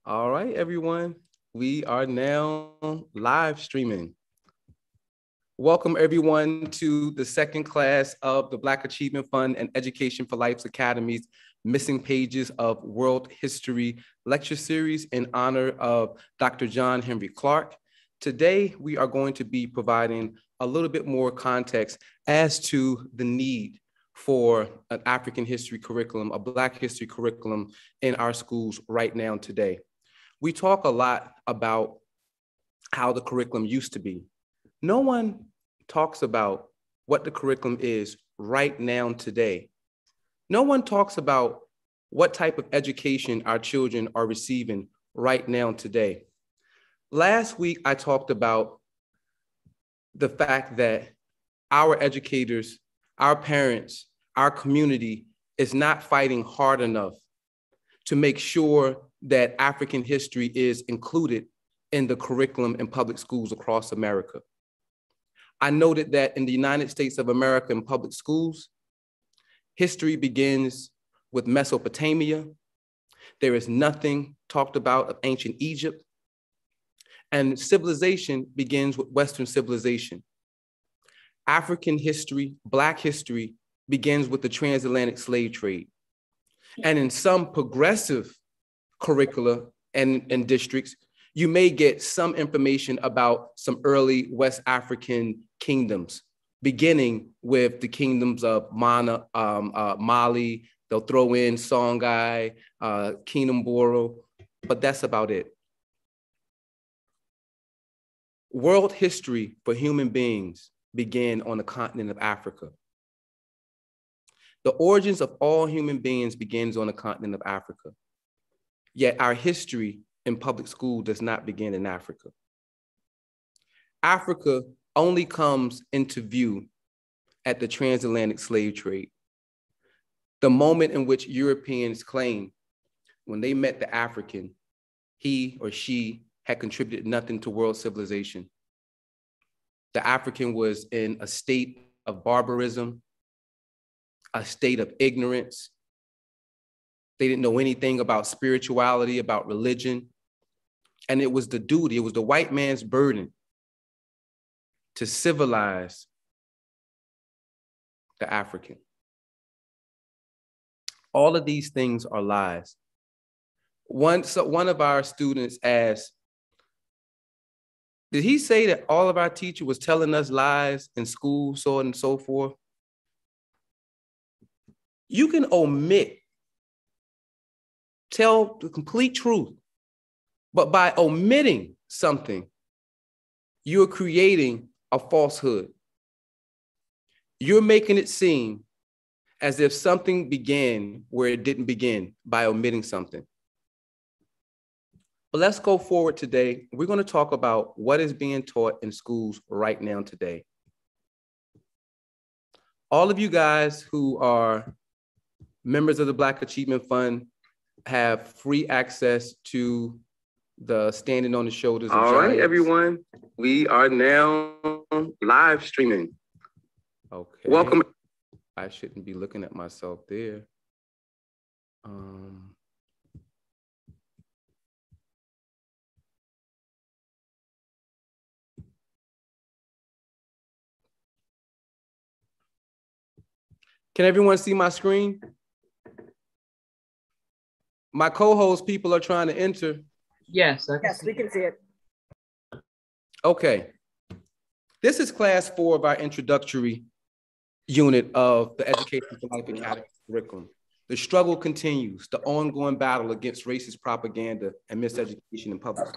All right, everyone. We are now live streaming. Welcome, everyone, to the second class of the Black Achievement Fund and Education for Life's Academy's Missing Pages of World History lecture series in honor of Dr. John Henry Clarke. Today, we are going to be providing a little bit more context as to the need for an African history curriculum, a Black history curriculum in our schools right now today. We talk a lot about how the curriculum used to be. No one talks about what the curriculum is right now today. No one talks about what type of education our children are receiving right now today. Last week, I talked about the fact that our educators, our parents, our community is not fighting hard enough to make sure that African history is included in the curriculum in public schools across America. I noted that in the United States of America in public schools, history begins with Mesopotamia. There is nothing talked about of ancient Egypt. And civilization begins with Western civilization. African history, Black history begins with the transatlantic slave trade. And in some progressive curricula and districts, you may get some information about some early West African kingdoms, beginning with the kingdoms of Mali. They'll throw in Songhai, Kinamboro, but that's about it. World history for human beings began on the continent of Africa. The origins of all human beings begins on the continent of Africa. Yet our history in public school does not begin in Africa. Africa only comes into view at the transatlantic slave trade. The moment in which Europeans claim when they met the African, he or she had contributed nothing to world civilization. The African was in a state of barbarism, a state of ignorance. They didn't know anything about spirituality, about religion. And it was the duty, it was the white man's burden to civilize the African. All of these things are lies. One of our students asked, did he say that all of our teacher was telling us lies in school, so on and so forth? You can omit, tell the complete truth, but by omitting something, you're creating a falsehood. You're making it seem as if something began where it didn't begin by omitting something. But let's go forward today. We're going to talk about what is being taught in schools right now today. All of you guys who are members of the Black Achievement Fund have free access to the Standing on the Shoulders of Giants. All right, everyone. We are now live streaming. Okay. Welcome. I shouldn't be looking at myself there. Can everyone see my screen? My co-host people are trying to enter. Yes, we can see it. Okay. This is class 4 of our introductory unit of the Education for Life Academy curriculum. The struggle continues, the ongoing battle against racist propaganda and miseducation in public.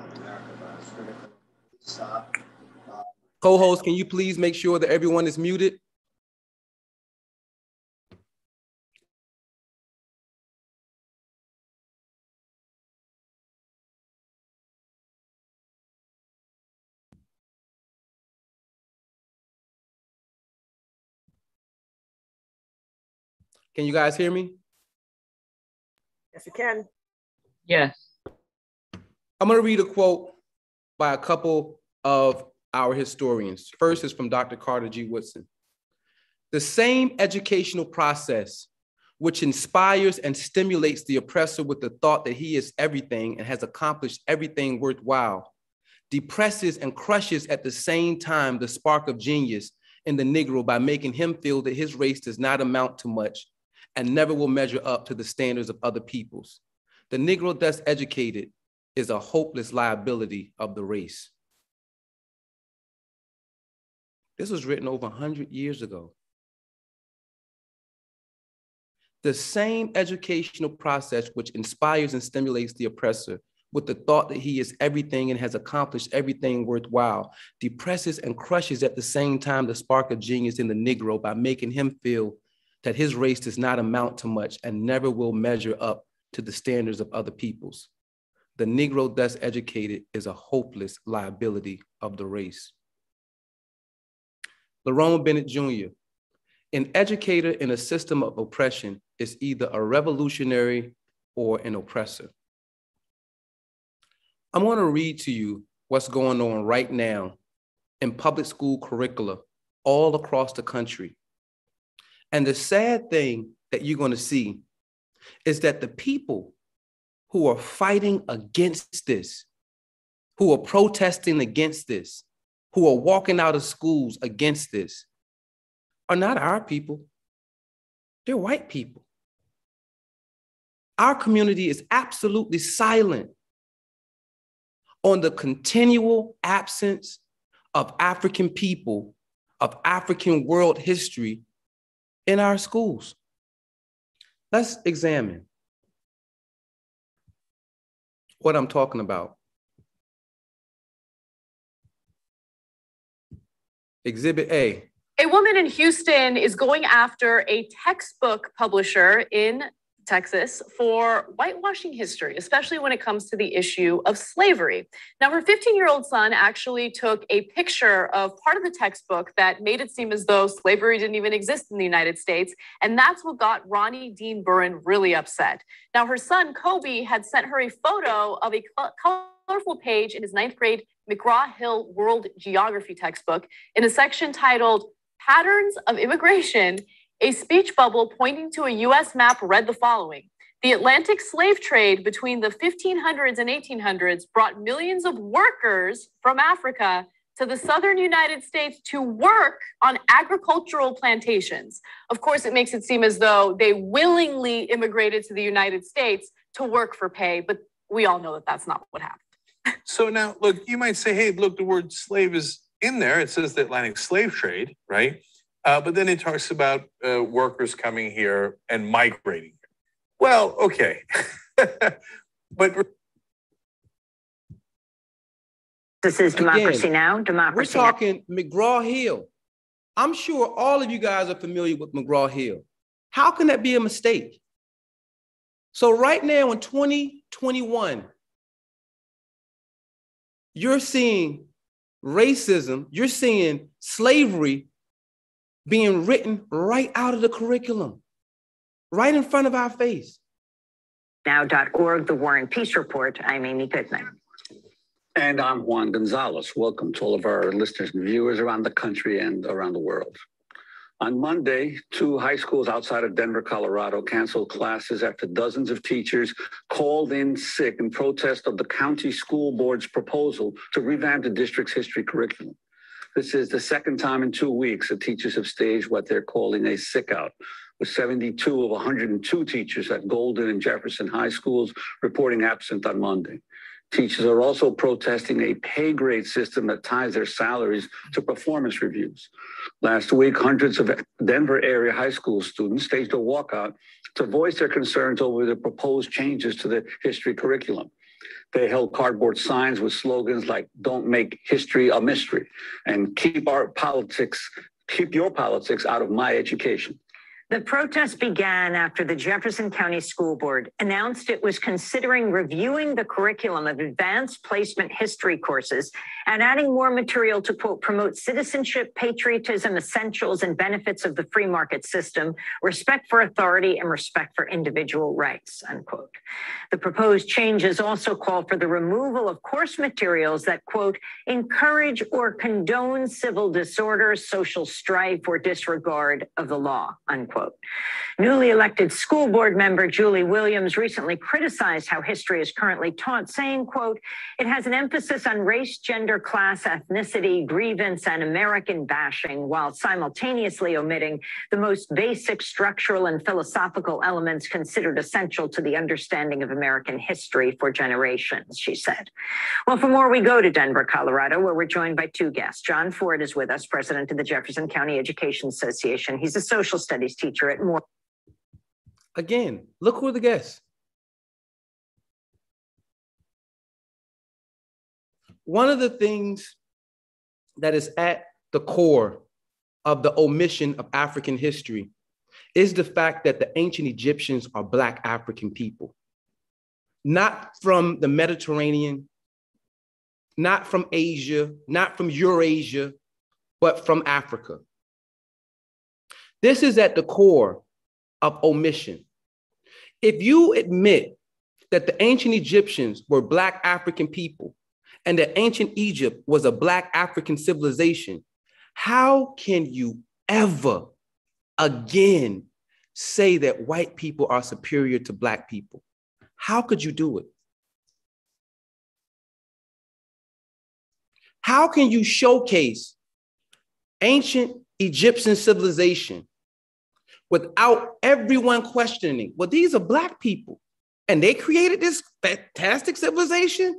Co-host, can you please make sure that everyone is muted? Can you guys hear me? Yes, you can. yes. I'm going to read a quote by a couple of our historians. First is from Dr. Carter G. Woodson. The same educational process which inspires and stimulates the oppressor with the thought that he is everything and has accomplished everything worthwhile, depresses and crushes at the same time the spark of genius in the Negro by making him feel that his race does not amount to much and never will measure up to the standards of other peoples. The Negro thus educated is a hopeless liability of the race. This was written over 100 years ago. The same educational process which inspires and stimulates the oppressor with the thought that he is everything and has accomplished everything worthwhile, depresses and crushes at the same time the spark of genius in the Negro by making him feel that his race does not amount to much and never will measure up to the standards of other peoples. The Negro thus educated is a hopeless liability of the race. Lerone Bennett Jr., an educator in a system of oppression is either a revolutionary or an oppressor. I'm going to read to you what's going on right now in public school curricula all across the country. And the sad thing that you're going to see is that the people who are fighting against this, who are protesting against this, who are walking out of schools against this, are not our people. They're white people. Our community is absolutely silent on the continual absence of African people, of African world history in our schools. Let's examine what I'm talking about. Exhibit A. A woman in Houston is going after a textbook publisher in Texas for whitewashing history, especially when it comes to the issue of slavery. Now, her 15-year-old son actually took a picture of part of the textbook that made it seem as though slavery didn't even exist in the United States, and that's what got Ronnie Dean Burren really upset. Now, her son, Kobe, had sent her a photo of a colorful page in his 9th grade McGraw-Hill World Geography textbook in a section titled Patterns of Immigration. A speech bubble pointing to a U.S. map read the following: the Atlantic slave trade between the 1500s and 1800s brought millions of workers from Africa to the southern United States to work on agricultural plantations. Of course, it makes it seem as though they willingly immigrated to the United States to work for pay, but we all know that that's not what happened. So now, look, you might say, hey, look, the word slave is in there. It says the Atlantic slave trade, right? But then it talks about workers coming here and migrating. Well, okay. But this is Democracy Now! Democracy We're talking McGraw-Hill. I'm sure all of you guys are familiar with McGraw-Hill. How can that be a mistake? So right now in 2021, you're seeing racism, you're seeing slavery being written right out of the curriculum, right in front of our face. Now.org, The War and Peace Report. I'm Amy Goodman. And I'm Juan Gonzalez. Welcome to all of our listeners and viewers around the country and around the world. On Monday, 2 high schools outside of Denver, Colorado, canceled classes after dozens of teachers called in sick in protest of the county school board's proposal to revamp the district's history curriculum. This is the second time in 2 weeks that teachers have staged what they're calling a sick out, with 72 of 102 teachers at Golden and Jefferson high schools reporting absent on Monday. Teachers are also protesting a pay grade system that ties their salaries to performance reviews. Last week, hundreds of Denver area high school students staged a walkout to voice their concerns over the proposed changes to the history curriculum. They held cardboard signs with slogans like "Don't make history a mystery" and keep your politics out of my education." The protest began after the Jefferson County School Board announced it was considering reviewing the curriculum of advanced placement history courses and adding more material to, quote, promote citizenship, patriotism, essentials, and benefits of the free market system, respect for authority, and respect for individual rights, unquote. The proposed changes also call for the removal of course materials that, quote, encourage or condone civil disorder, social strife, or disregard of the law, unquote. quote. Newly elected school board member Julie Williams recently criticized how history is currently taught, saying, quote, it has an emphasis on race, gender, class, ethnicity, grievance, and American bashing, while simultaneously omitting the most basic structural and philosophical elements considered essential to the understanding of American history for generations, she said. Well, for more, we go to Denver, Colorado, where we're joined by two guests. John Ford is with us, president of the Jefferson County Education Association. He's a social studies teacher at Moore. Again, look who are the guests. One of the things that is at the core of the omission of African history is the fact that the ancient Egyptians are Black African people, not from the Mediterranean, not from Asia, not from Eurasia, but from Africa. This is at the core of omission. If you admit that the ancient Egyptians were Black African people and that ancient Egypt was a Black African civilization, how can you ever again say that white people are superior to Black people? How could you do it? How can you showcase ancient Egyptian civilization without everyone questioning, well, these are Black people and they created this fantastic civilization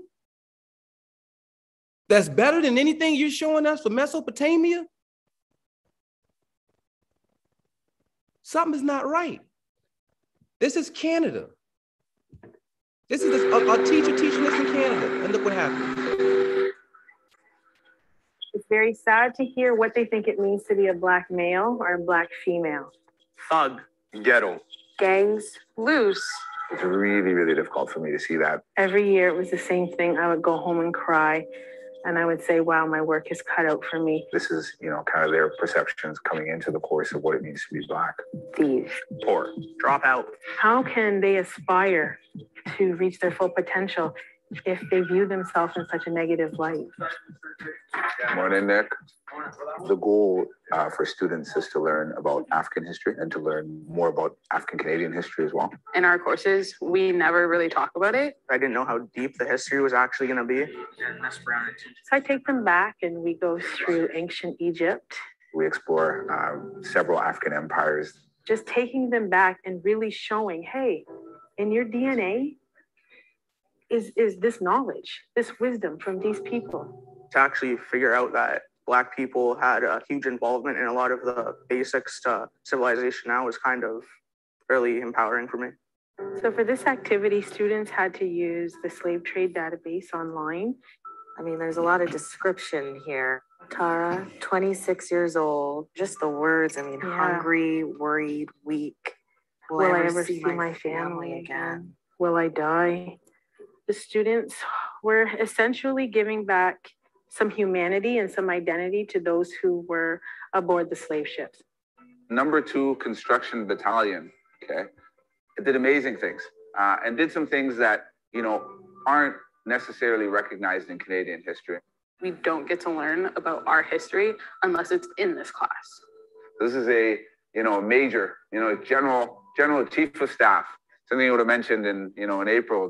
that's better than anything you're showing us for Mesopotamia? Something is not right. This is Canada. This is a teacher teaching this in Canada, and look what happened. It's very sad to hear what they think it means to be a Black male or a Black female. Thug. Ghetto. Gangs. Loose. It's really, really difficult for me to see that. Every year it was the same thing. I would go home and cry and I would say, wow, my work is cut out for me. This is, kind of their perceptions coming into the course of what it means to be Black. Thieves. Poor. Drop out. How can they aspire to reach their full potential if they view themselves in such a negative light? Morning, Nick. The goal for students is to learn about African history and to learn more about African Canadian history as well. In our courses, we never really talk about it. I didn't know how deep the history was actually going to be. So I take them back and we go through ancient Egypt. We explore several African empires. Just taking them back and really showing, hey, in your DNA is this knowledge, this wisdom from these people. To actually figure out that Black people had a huge involvement in a lot of the basics to civilization now is kind of really empowering for me. So for this activity, students had to use the slave trade database online. I mean, there's a lot of description here. Tara, 26 years old, just the words, hungry, worried, weak. Will I ever see my family again? Will I die? The students were essentially giving back some humanity and some identity to those who were aboard the slave ships. Number 2 Construction Battalion, okay, it did amazing things and did some things that, aren't necessarily recognized in Canadian history. We don't get to learn about our history unless it's in this class. This is a major, general chief of staff, something you would have mentioned in, in April of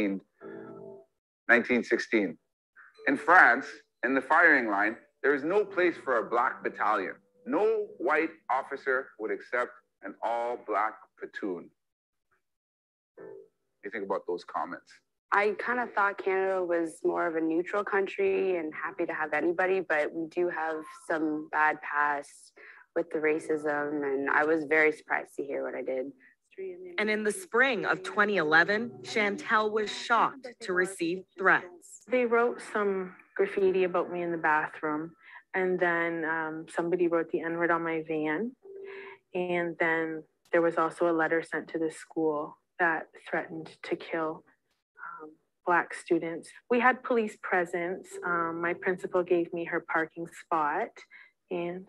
1916. In France, in the firing line, there is no place for a Black battalion. No white officer would accept an all-Black platoon. What do you think about those comments? I kind of thought Canada was more of a neutral country and happy to have anybody, but we do have some bad past with the racism, and I was very surprised to hear what I did. And in the spring of 2011, Chantel was shocked to receive threats. They wrote some graffiti about me in the bathroom, and then somebody wrote the N-word on my van, and then there was also a letter sent to the school that threatened to kill Black students. We had police presence. My principal gave me her parking spot, and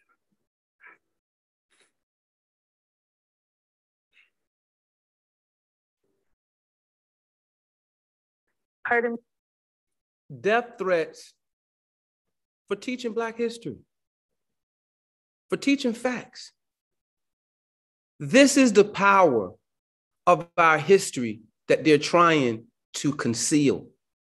pardon me. Death threats for teaching Black history, for teaching facts. This is the power of our history that they're trying to conceal.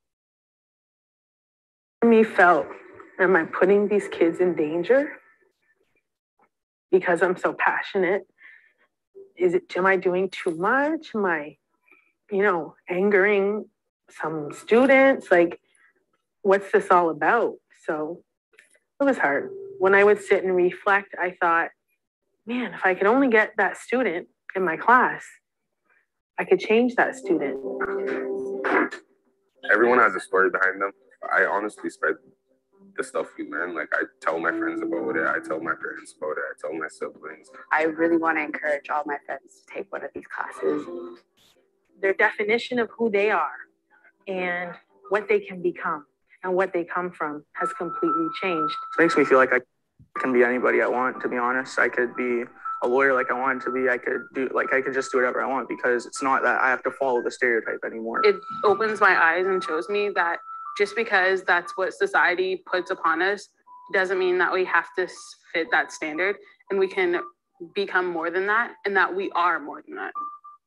Me felt, am I putting these kids in danger because I'm so passionate? Am I doing too much? Am I, angering some students? Like, what's this all about? So it was hard. When I would sit and reflect, I thought, man, if I could only get that student in my class, I could change that student. Everyone has a story behind them. I honestly spread the stuff we learn. Like, I tell my friends about it. I tell my parents about it. I tell my siblings. I really want to encourage all my friends to take one of these classes. Their definition of who they are and what they can become and what they come from has completely changed. It makes me feel like I can be anybody I want, to be honest. I could be a lawyer like I wanted to be. I could just do whatever I want, because it's not that I have to follow the stereotype anymore. It opens my eyes and shows me that just because that's what society puts upon us doesn't mean that we have to fit that standard, and we can become more than that, and that we are more than that.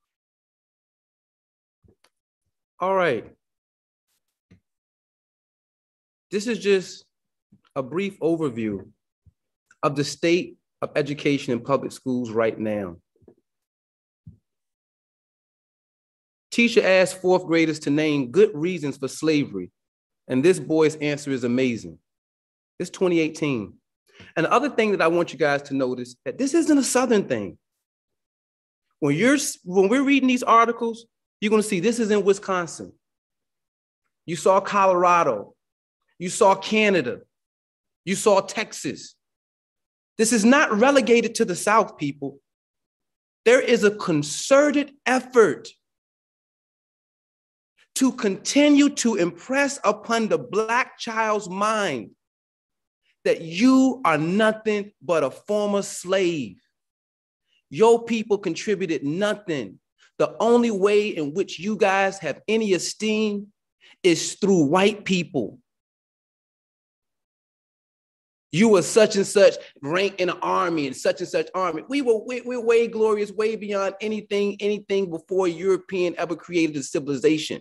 All right. This is just a brief overview of the state of education in public schools right now. Teacher asked fourth graders to name good reasons for slavery, and this boy's answer is amazing. It's 2018. And the other thing that I want you guys to notice, that this isn't a Southern thing. When we're reading these articles, you're going to see this is in Wisconsin. You saw Colorado. You saw Canada. You saw Texas. This is not relegated to the South, people. There is a concerted effort to continue to impress upon the Black child's mind that you are nothing but a former slave. Your people contributed nothing. The only way in which you guys have any esteem is through white people. You were such and such rank in the army and such army. We're way glorious, way beyond anything before European ever created a civilization.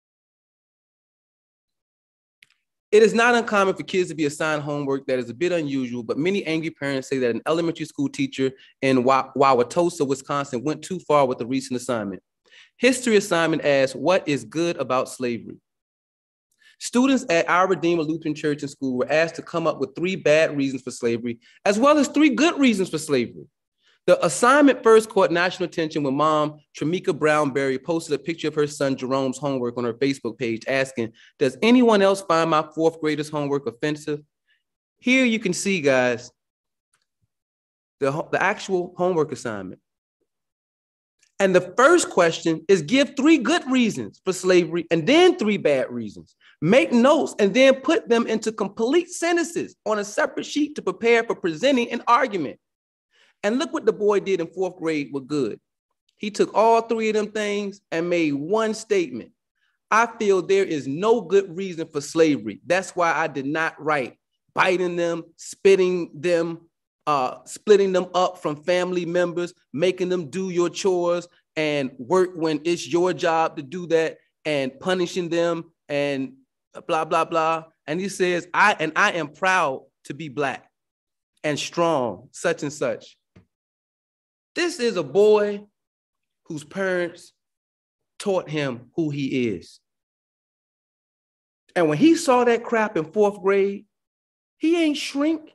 It is not uncommon for kids to be assigned homework that is a bit unusual, but many angry parents say that an elementary school teacher in Wauwatosa, Wisconsin, went too far with the recent assignment. History assignment asks, what is good about slavery? Students at our Redeemer Lutheran Church and School were asked to come up with 3 bad reasons for slavery, as well as 3 good reasons for slavery. The assignment first caught national attention when mom, Tramika Brownberry, posted a picture of her son Jerome's homework on her Facebook page asking, does anyone else find my 4th grader's homework offensive? Here you can see, guys, the actual homework assignment. And the first question is give 3 good reasons for slavery and then 3 bad reasons. Make notes and then put them into complete sentences on a separate sheet to prepare for presenting an argument. And look what the boy did in 4th grade with good. He took all 3 of them things and made one statement. I feel there is no good reason for slavery. That's why I did not write biting them, spitting them, splitting them up from family members, making them do your chores and work when it's your job to do that, and punishing them and blah, blah, blah. And he says, I am proud to be Black and strong, such and such. This is a boy whose parents taught him who he is. And when he saw that crap in 4th grade, he ain't shrink.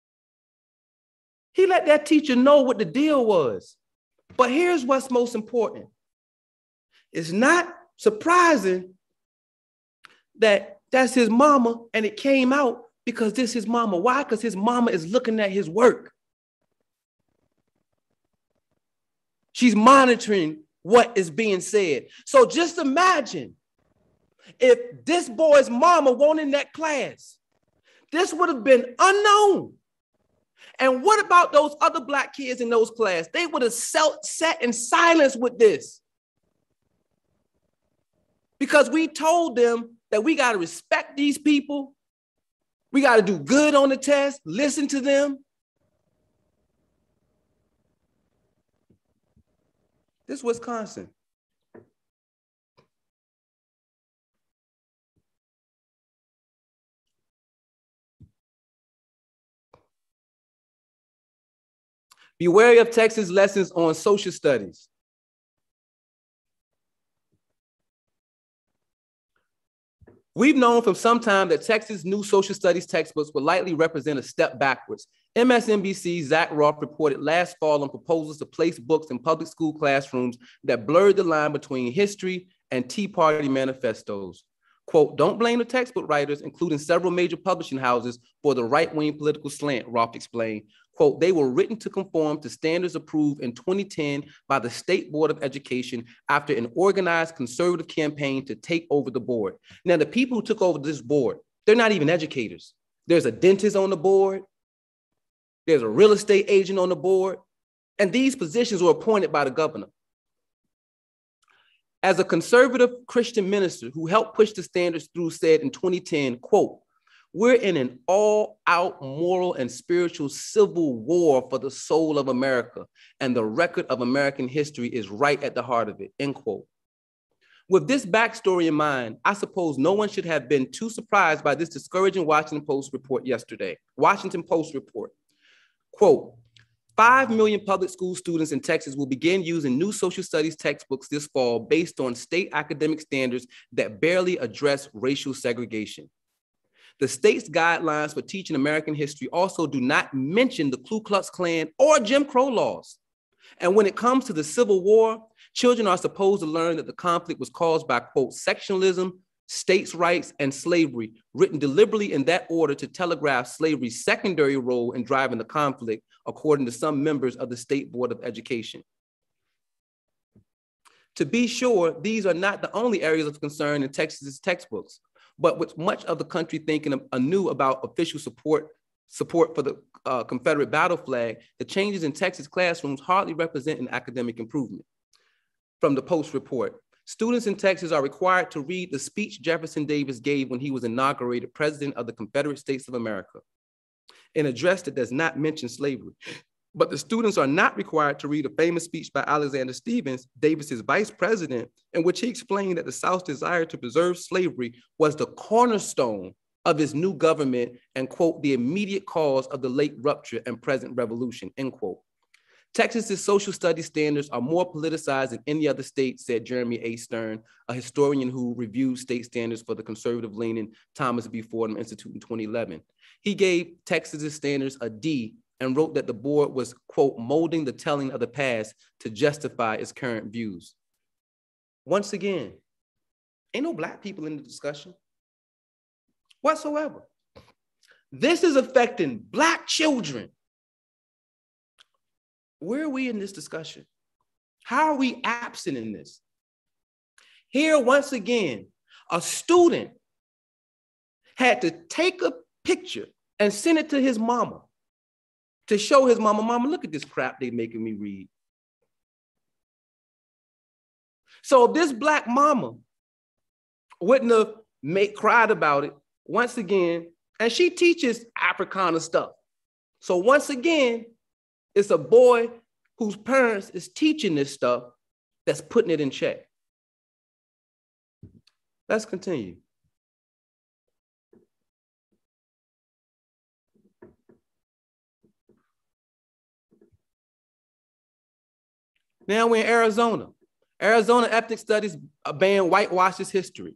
He let that teacher know what the deal was. But here's what's most important. It's not surprising that that's his mama and it came out because this is his mama. Why? Because his mama is looking at his work. She's monitoring what is being said. So just imagine if this boy's mama weren't in that class, this would have been unknown. And what about those other Black kids in those classes? They would have sat in silence with this. Because we told them that we got to respect these people. We got to do good on the test, listen to them. This is Wisconsin. Be wary of Texas lessons on social studies. We've known for some time that Texas' new social studies textbooks will likely represent a step backwards. MSNBC's Zach Roth reported last fall on proposals to place books in public school classrooms that blurred the line between history and Tea Party manifestos. Quote, don't blame the textbook writers, including several major publishing houses, for the right-wing political slant, Roth explained. Quote, they were written to conform to standards approved in 2010 by the State Board of Education after an organized conservative campaign to take over the board. Now, the people who took over this board, they're not even educators. There's a dentist on the board. There's a real estate agent on the board. And these positions were appointed by the governor. As a conservative Christian minister who helped push the standards through said in 2010, quote, we're in an all-out moral and spiritual civil war for the soul of America, and the record of American history is right at the heart of it, end quote. With this backstory in mind, I suppose no one should have been too surprised by this discouraging Washington Post report yesterday. Washington Post report, quote, 5 million public school students in Texas will begin using new social studies textbooks this fall based on state academic standards that barely address racial segregation. The state's guidelines for teaching American history also do not mention the Ku Klux Klan or Jim Crow laws. And when it comes to the Civil War, children are supposed to learn that the conflict was caused by, quote, sectionalism, states' rights, and slavery, written deliberately in that order to telegraph slavery's secondary role in driving the conflict, according to some members of the State Board of Education. To be sure, these are not the only areas of concern in Texas's textbooks, but with much of the country thinking anew about official support for the Confederate battle flag, the changes in Texas classrooms hardly represent an academic improvement. From the Post report, students in Texas are required to read the speech Jefferson Davis gave when he was inaugurated president of the Confederate States of America, an address that does not mention slavery. But the students are not required to read a famous speech by Alexander Stephens, Davis's vice president, in which he explained that the South's desire to preserve slavery was the cornerstone of his new government and, quote, the immediate cause of the late rupture and present revolution, end quote. Texas's social studies standards are more politicized than any other state, said Jeremy A. Stern, a historian who reviewed state standards for the conservative-leaning Thomas B. Fordham Institute in 2011. He gave Texas's standards a D and wrote that the board was, quote, molding the telling of the past to justify its current views. Once again, ain't no Black people in the discussion whatsoever. This is affecting Black children. Where are we in this discussion? How are we absent in this? Here, once again, a student had to take a picture and send it to his mama to show his mama, mama, look at this crap they making me read. So if this Black mama wouldn't have cried about it, once again, and she teaches Africana stuff. So once again, it's a boy whose parents is teaching this stuff that's putting it in check. Let's continue. Now we're in Arizona. Arizona ethnic studies ban whitewashes history.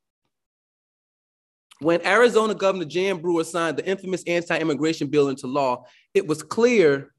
When Arizona Governor Jan Brewer signed the infamous anti-immigration bill into law, it was clear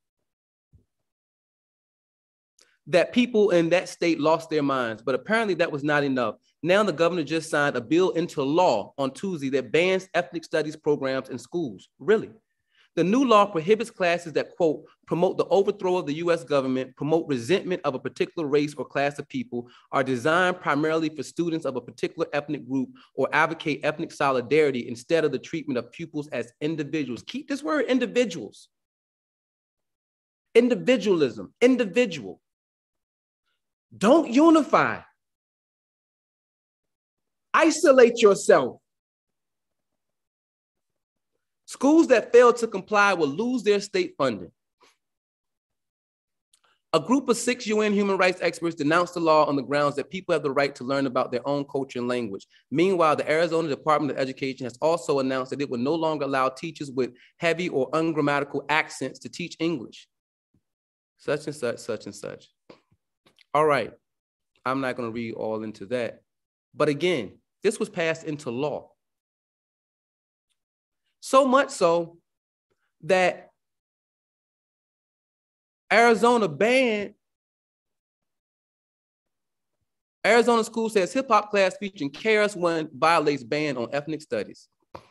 that people in that state lost their minds, but apparently that was not enough. Now the governor just signed a bill into law on Tuesday that bans ethnic studies programs in schools. Really? The new law prohibits classes that, quote, promote the overthrow of the US government, promote resentment of a particular race or class of people, are designed primarily for students of a particular ethnic group, or advocate ethnic solidarity instead of the treatment of pupils as individuals. Keep this word, individuals. Individualism, individual. Don't unify. Isolate yourself. Schools that fail to comply will lose their state funding. A group of 6 UN human rights experts denounced the law on the grounds that people have the right to learn about their own culture and language. Meanwhile, the Arizona Department of Education has also announced that it will no longer allow teachers with heavy or ungrammatical accents to teach English. Such and such, such and such. All right, I'm not going to read all into that. But again, this was passed into law. So much so that Arizona school says hip hop class featuring KRS-One violates ban on ethnic studies.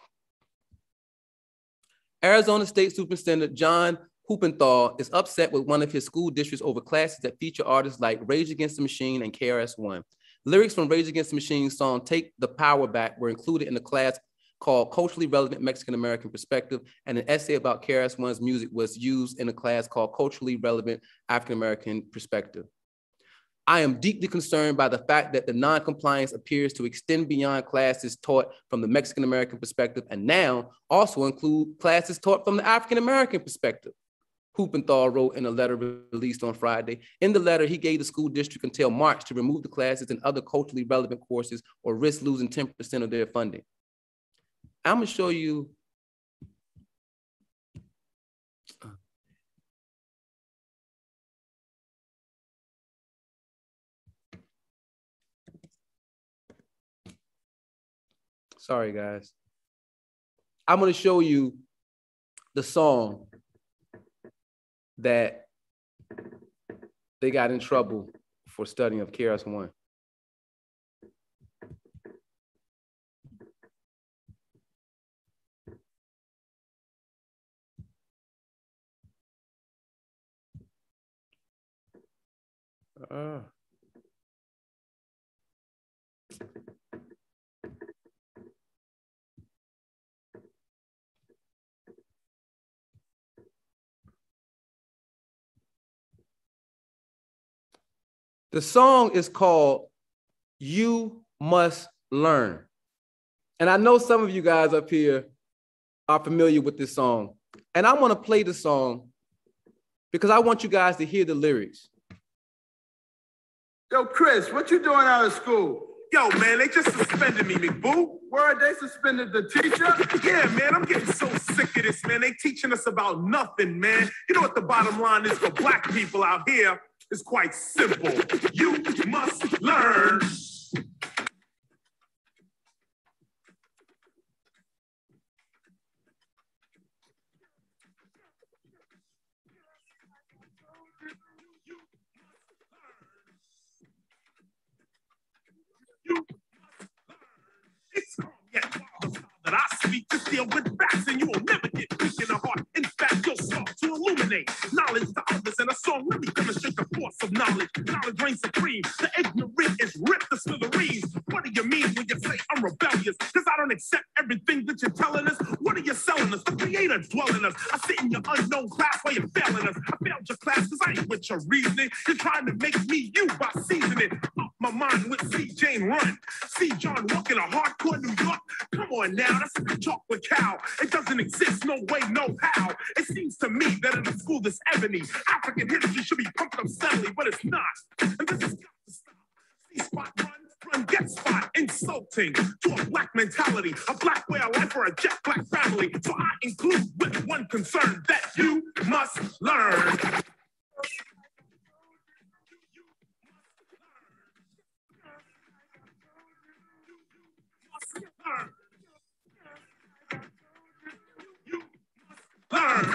Arizona State Superintendent John Huppenthal is upset with one of his school districts over classes that feature artists like Rage Against the Machine and KRS-One. Lyrics from Rage Against the Machine song Take the Power Back were included in the class called Culturally Relevant Mexican-American Perspective, and an essay about KRS-One's music was used in a class called Culturally Relevant African-American Perspective. I am deeply concerned by the fact that the non-compliance appears to extend beyond classes taught from the Mexican-American perspective and now also include classes taught from the African-American perspective, Huppenthal wrote in a letter released on Friday. In the letter, he gave the school district until March to remove the classes and other culturally relevant courses or risk losing 10% of their funding. I'm gonna show you. Sorry, guys. I'm gonna show you the song that they got in trouble for studying of KRS-One. The song is called You Must Learn. And I know some of you guys up here are familiar with this song. And I want to play the song because I want you guys to hear the lyrics. Yo, Chris, what you doing out of school? Yo, man, they just suspended me, McBoo. Word, they suspended the teacher? Yeah, man, I'm getting so sick of this, man. They teaching us about nothing, man. You know what the bottom line is for black people out here? It's quite simple. You must learn. That I speak to deal with facts, and you will never get weak in the heart. In fact, you'll start to illuminate knowledge to others in a song. Let me demonstrate the force of knowledge. Knowledge reigns supreme. The ignorant is ripped to smithereens. What do you mean when you say I'm rebellious? Because I don't accept everything that you're telling us. What are you selling us? The creator dwelling us. I sit in your unknown class while you're failing us. I failed your class because I ain't with your reasoning. You're trying to make me you by seasoning up my mind with C. Jane Run. C. John Walk in a hardcore New York. Come on now, that's a chocolate cow. It doesn't exist, no way, no how. It seems to me that in a school this ebony, African history should be pumped up steadily, but it's not. And this has got to stop. See spot run, get spot. Insulting to a black mentality, a black way of life or a jet black family. So I include with one concern that you must learn. Learn.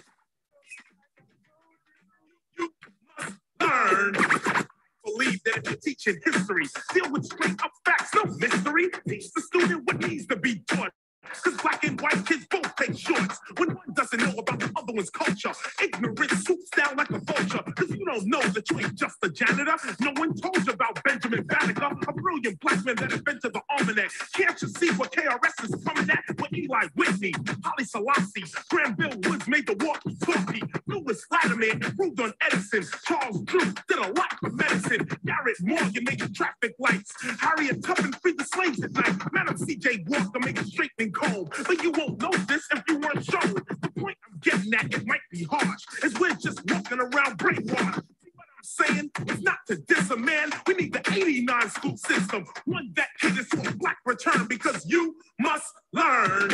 You must learn. Believe that if you're teaching history, deal with straight up facts, no mystery. Teach the student what needs to be taught. Because black and white kids both take shorts. When one doesn't know about the other one's culture, ignorance swoops down like a vulture. Because you don't know that you ain't just a janitor. No one told you about Benjamin Banneker, a brilliant black man that invented the almanac. Can't you see what KRS is coming at? What Eli Whitney, Haile Selassie, Granville Woods made the walkie-talkie. Lewis Latimer improved on Edison. Charles Drew did a lot for medicine. Garrett Morgan made the traffic lights. Harriet Tubman freed the slaves at night. Madam C.J. Walker made a straightening comb. But you won't know this if you weren't shown. The point I'm getting at, it might be harsh, is we're just walking around brainwashed. saying is not to diss a man. We need the 89 school system, one that caters to a black return, because you must learn.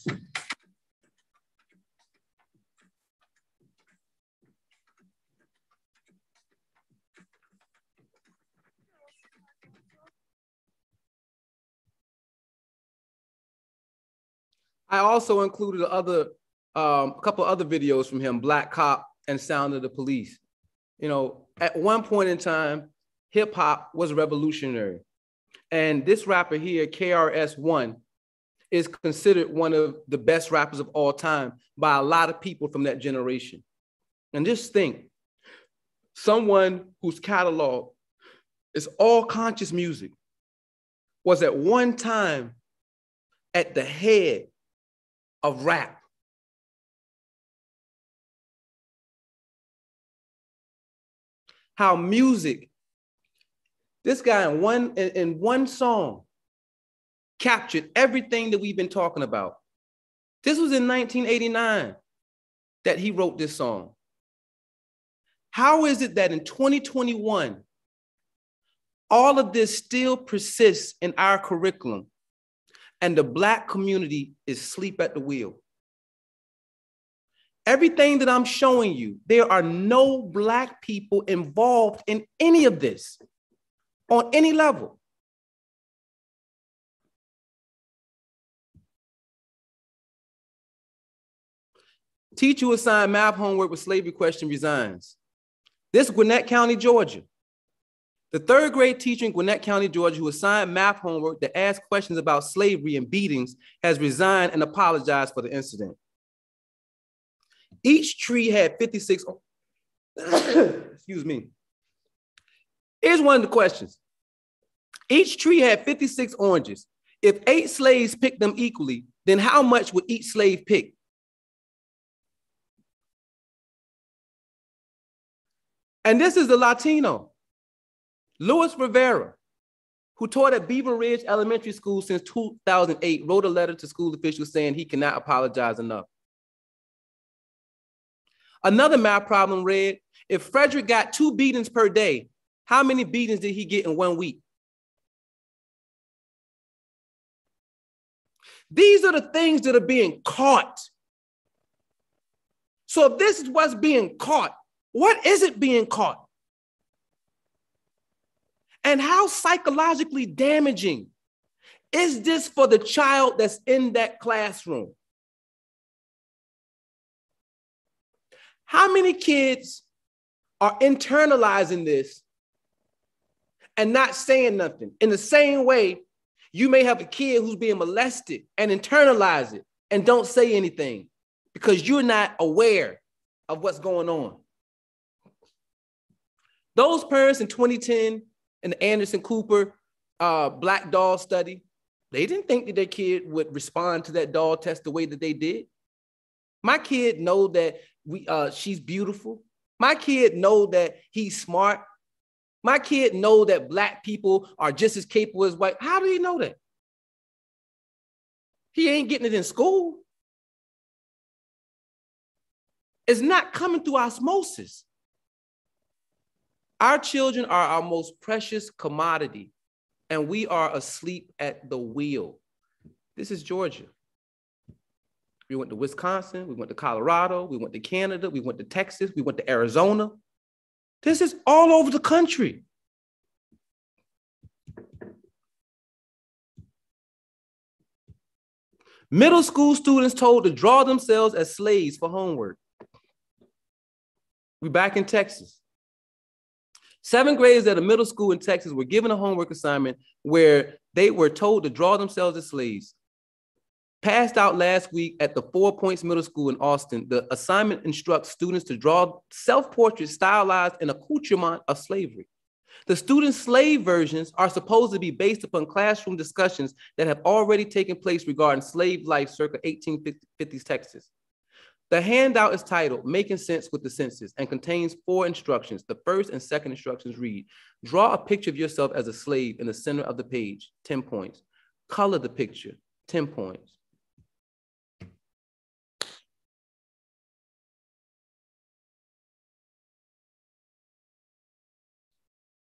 I also included a couple other videos from him, Black Cop and Sound of the Police. You know, at one point in time, hip hop was revolutionary. And this rapper here, KRS-One, is considered one of the best rappers of all time by a lot of people from that generation. And just think, someone whose catalog is all conscious music was at one time at the head of rap. How music, this guy in one song captured everything that we've been talking about. This was in 1989 that he wrote this song. How is it that in 2021, all of this still persists in our curriculum and the Black community is asleep at the wheel? Everything that I'm showing you, there are no Black people involved in any of this on any level. Teacher who assigned math homework with slavery question resigns. This is Gwinnett County, Georgia. The third grade teacher in Gwinnett County, Georgia, who assigned math homework that asked questions about slavery and beatings has resigned and apologized for the incident. Each tree had 56, excuse me. Here's one of the questions. Each tree had 56 oranges. If 8 slaves picked them equally, then how much would each slave pick? And this is the Latino, Luis Rivera, who taught at Beaver Ridge Elementary School since 2008, wrote a letter to school officials saying he cannot apologize enough. Another math problem read, if Frederick got 2 beatings per day, how many beatings did he get in 1 week? These are the things that are being caught. So if this is what's being caught, what is it being caught? And how psychologically damaging is this for the child that's in that classroom? How many kids are internalizing this and not saying nothing? In the same way, you may have a kid who's being molested and internalize it and don't say anything because you're not aware of what's going on. Those parents in 2010 in the Anderson Cooper Black Doll study, they didn't think that their kid would respond to that doll test the way that they did. My kid know that she's beautiful. My kid know that he's smart. My kid know that Black people are just as capable as white. How do he know that? He ain't getting it in school. It's not coming through osmosis. Our children are our most precious commodity, and we are asleep at the wheel. This is Georgia. We went to Wisconsin, we went to Colorado, we went to Canada, we went to Texas, we went to Arizona. This is all over the country. Middle school students told to draw themselves as slaves for homework. We're back in Texas. 7th graders at a middle school in Texas were given a homework assignment where they were told to draw themselves as slaves. Passed out last week at the 4 Points Middle School in Austin, the assignment instructs students to draw self-portraits stylized in accoutrement of slavery. The students' slave versions are supposed to be based upon classroom discussions that have already taken place regarding slave life circa 1850s Texas. The handout is titled Making Sense with the Census and contains 4 instructions. The first and second instructions read, draw a picture of yourself as a slave in the center of the page, 10 points. Color the picture, 10 points.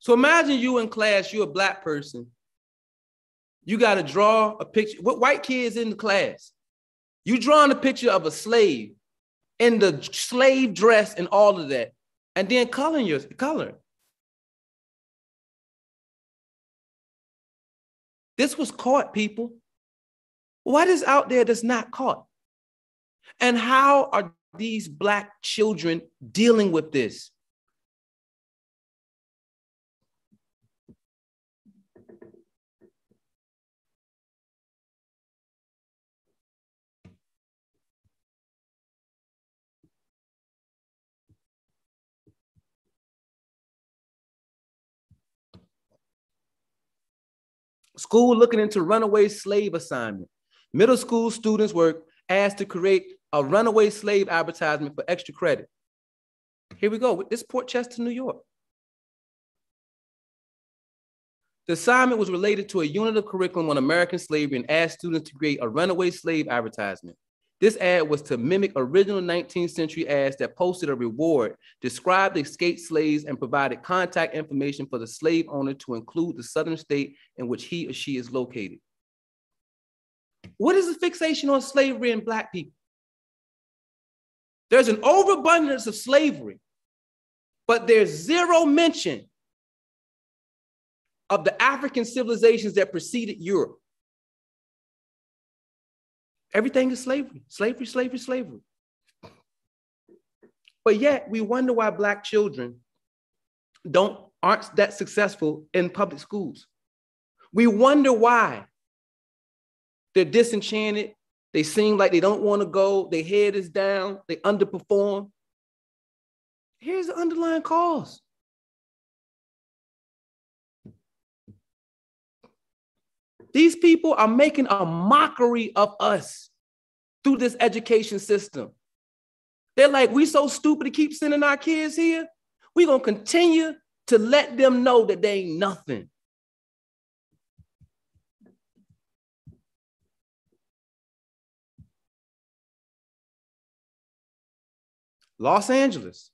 So imagine you in class, you're a Black person. You got to draw a picture. What white kids in the class? You drawing a picture of a slave in the slave dress and all of that, and then coloring. This was caught, people. What is out there that's not caught? And how are these Black children dealing with this? School looking into runaway slave assignment. Middle school students were asked to create a runaway slave advertisement for extra credit. Here we go. This Port Chester, New York. The assignment was related to a unit of curriculum on American slavery and asked students to create a runaway slave advertisement. This ad was to mimic original 19th century ads that posted a reward, described the escaped slaves, and provided contact information for the slave owner to include the southern state in which he or she is located. What is the fixation on slavery and Black people? There's an overabundance of slavery, but there's zero mention of the African civilizations that preceded Europe. Everything is slavery, slavery, slavery, slavery. But yet we wonder why Black children aren't that successful in public schools. We wonder why they're disenchanted. They seem like they don't want to go. Their head is down. They underperform. Here's the underlying cause. These people are making a mockery of us through this education system. They're like, we so stupid to keep sending our kids here. We're going to continue to let them know that they ain't nothing. Los Angeles.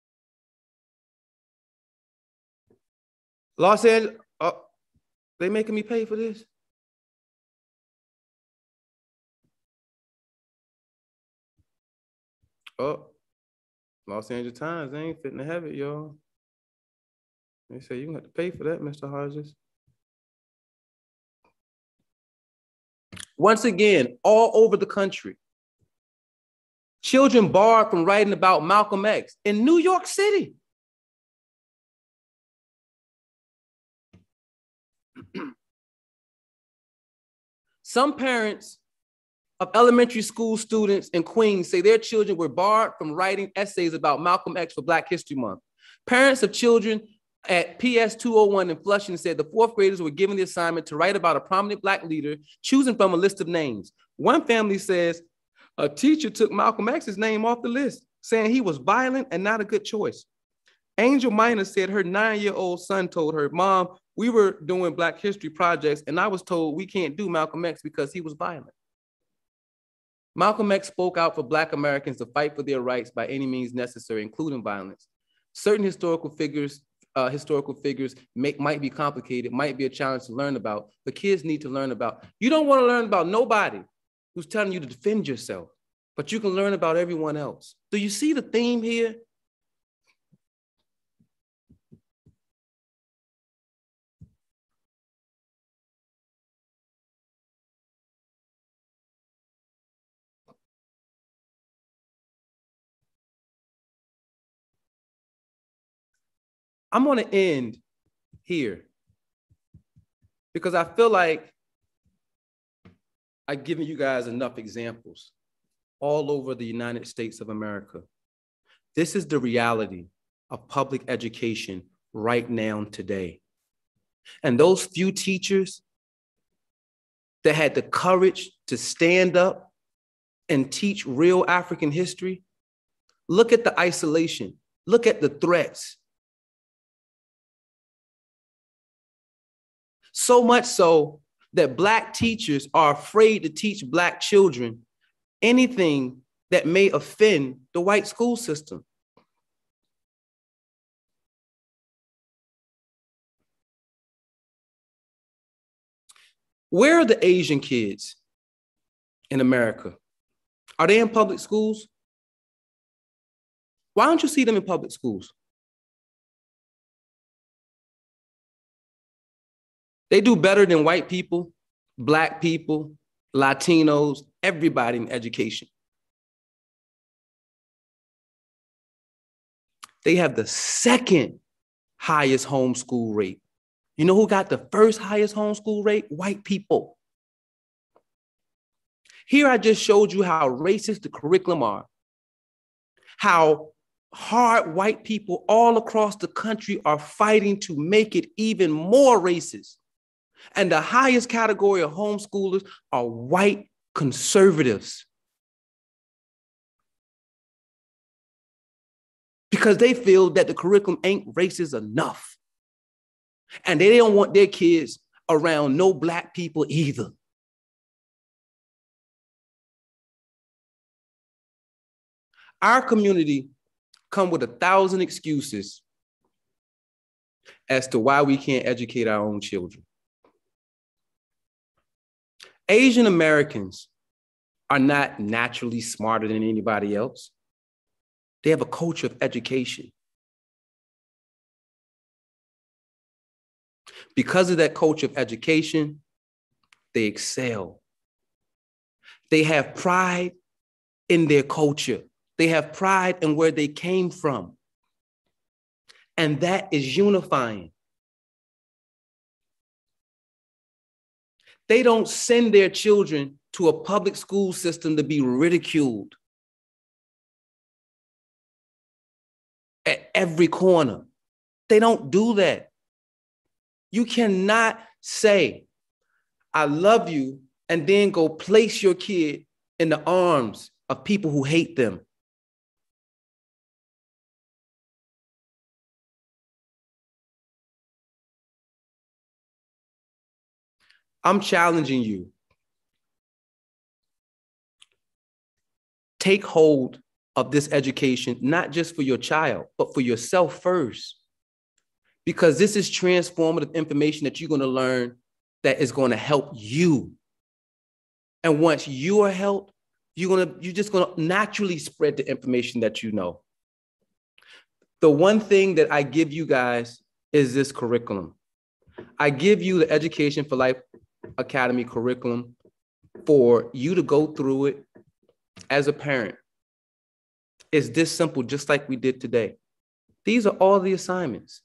Los Angeles, they making me pay for this? Oh, Los Angeles Times, they ain't fitting to have it, y'all. They say you're gonna have to pay for that, Mr. Hodges. Once again, all over the country, children barred from writing about Malcolm X in New York City. Some parents of elementary school students in Queens say their children were barred from writing essays about Malcolm X for Black History Month. Parents of children at PS 201 in Flushing said the fourth graders were given the assignment to write about a prominent Black leader, choosing from a list of names. One family says a teacher took Malcolm X's name off the list, saying he was violent and not a good choice. Angel Minor said her 9-year-old son told her, "Mom, we were doing Black history projects and I was told we can't do Malcolm X because he was violent." Malcolm X spoke out for Black Americans to fight for their rights by any means necessary, including violence. Certain historical figures might be complicated, might be a challenge to learn about, but kids need to learn about. You don't want to learn about nobody who's telling you to defend yourself, but you can learn about everyone else. Do you see the theme here? I'm going to end here because I feel like I've given you guys enough examples all over the United States of America. This is the reality of public education right now today. And those few teachers that had the courage to stand up and teach real African history, look at the isolation, look at the threats. So much so that Black teachers are afraid to teach Black children anything that may offend the white school system. Where are the Asian kids in America? Are they in public schools? Why don't you see them in public schools? They do better than white people, Black people, Latinos, everybody in education. They have the second highest homeschool rate. You know who got the first highest homeschool rate? White people. Here I just showed you how racist the curriculum are, how hard white people all across the country are fighting to make it even more racist. And the highest category of homeschoolers are white conservatives. Because they feel that the curriculum ain't racist enough. And they don't want their kids around no Black people either. Our community come with 1,000 excuses as to why we can't educate our own children. Asian Americans are not naturally smarter than anybody else. They have a culture of education. Because of that culture of education, they excel. They have pride in their culture. They have pride in where they came from. And that is unifying. They don't send their children to a public school system to be ridiculed at every corner. They don't do that. You cannot say, I love you, and then go place your kid in the arms of people who hate them. I'm challenging you. Take hold of this education, not just for your child, but for yourself first. Because this is transformative information that you're going to learn that is going to help you. And once you are helped, you're just going to naturally spread the information that you know. The one thing that I give you guys is this curriculum. I give you the Education for Life Academy curriculum for you to go through it as a parent. It's this simple, just like we did today. These are all the assignments.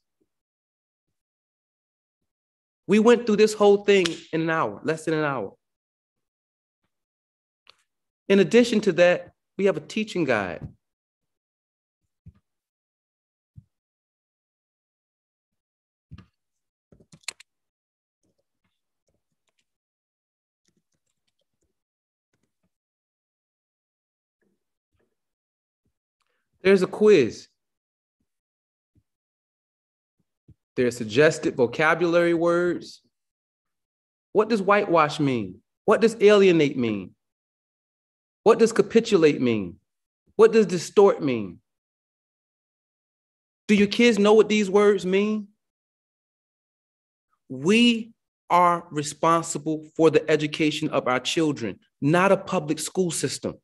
We went through this whole thing in an hour, less than an hour. In addition to that, we have a teaching guide. There's a quiz. There's suggested vocabulary words. What does whitewash mean? What does alienate mean? What does capitulate mean? What does distort mean? Do your kids know what these words mean? We are responsible for the education of our children, not a public school system.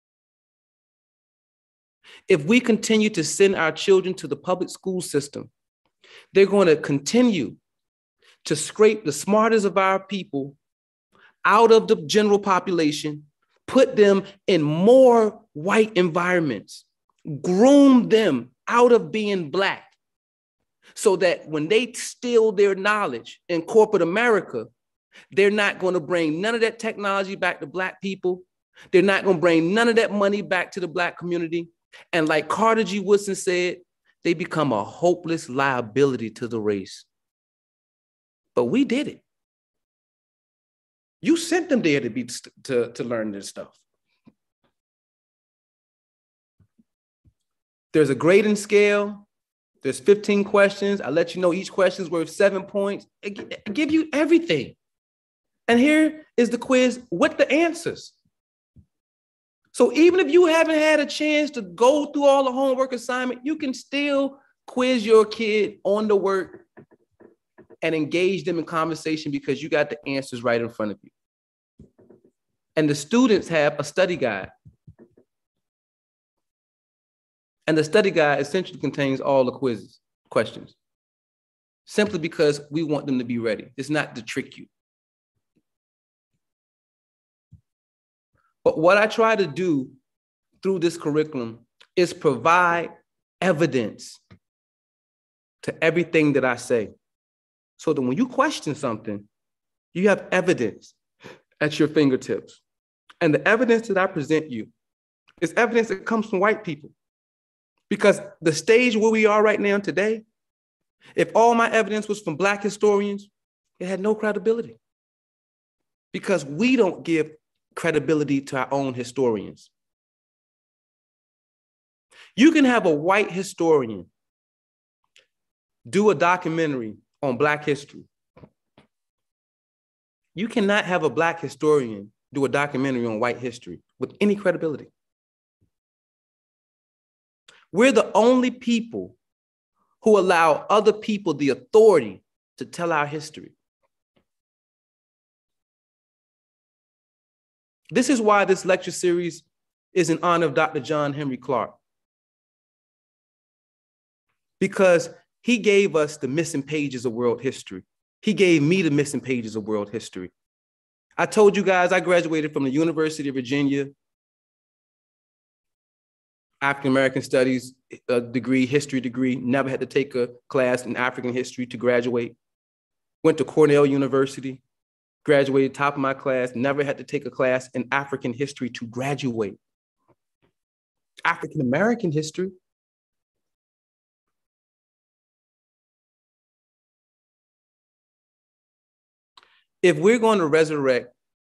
If we continue to send our children to the public school system, they're going to continue to scrape the smartest of our people out of the general population, put them in more white environments, groom them out of being Black, so that when they steal their knowledge in corporate America, they're not going to bring none of that technology back to Black people. They're not going to bring none of that money back to the Black community. And like Carter G. Woodson said, they become a hopeless liability to the race. But we did it. You sent them there to learn this stuff. There's a grading scale. There's 15 questions. I let you know each question is worth 7 points. I give you everything. And here is the quiz with the answers. So even if you haven't had a chance to go through all the homework assignment, you can still quiz your kid on the work and engage them in conversation because you got the answers right in front of you. And the students have a study guide. And the study guide essentially contains all the questions, simply because we want them to be ready. It's not to trick you. But what I try to do through this curriculum is provide evidence to everything that I say. So that when you question something, you have evidence at your fingertips. And the evidence that I present you is evidence that comes from white people. Because the stage where we are right now today, if all my evidence was from Black historians, it had no credibility. Because we don't give credibility to our own historians. You can have a white historian do a documentary on Black history. You cannot have a Black historian do a documentary on white history with any credibility. We're the only people who allow other people the authority to tell our history. This is why this lecture series is in honor of Dr. John Henry Clarke. Because he gave us the missing pages of world history. He gave me the missing pages of world history. I told you guys I graduated from the University of Virginia, African-American Studies degree, history degree, never had to take a class in African history to graduate. Went to Cornell University, graduated top of my class, never had to take a class in African history to graduate. African-American history. If we're going to resurrect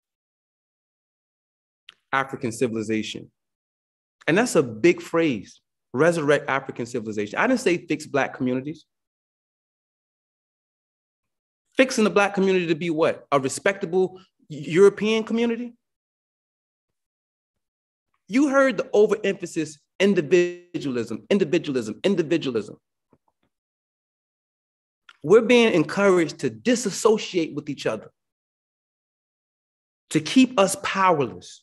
African civilization, and that's a big phrase, resurrect African civilization. I didn't say fix Black communities. Fixing the Black community to be what? A respectable European community? You heard the overemphasis, individualism, individualism, individualism. We're being encouraged to disassociate with each other, to keep us powerless.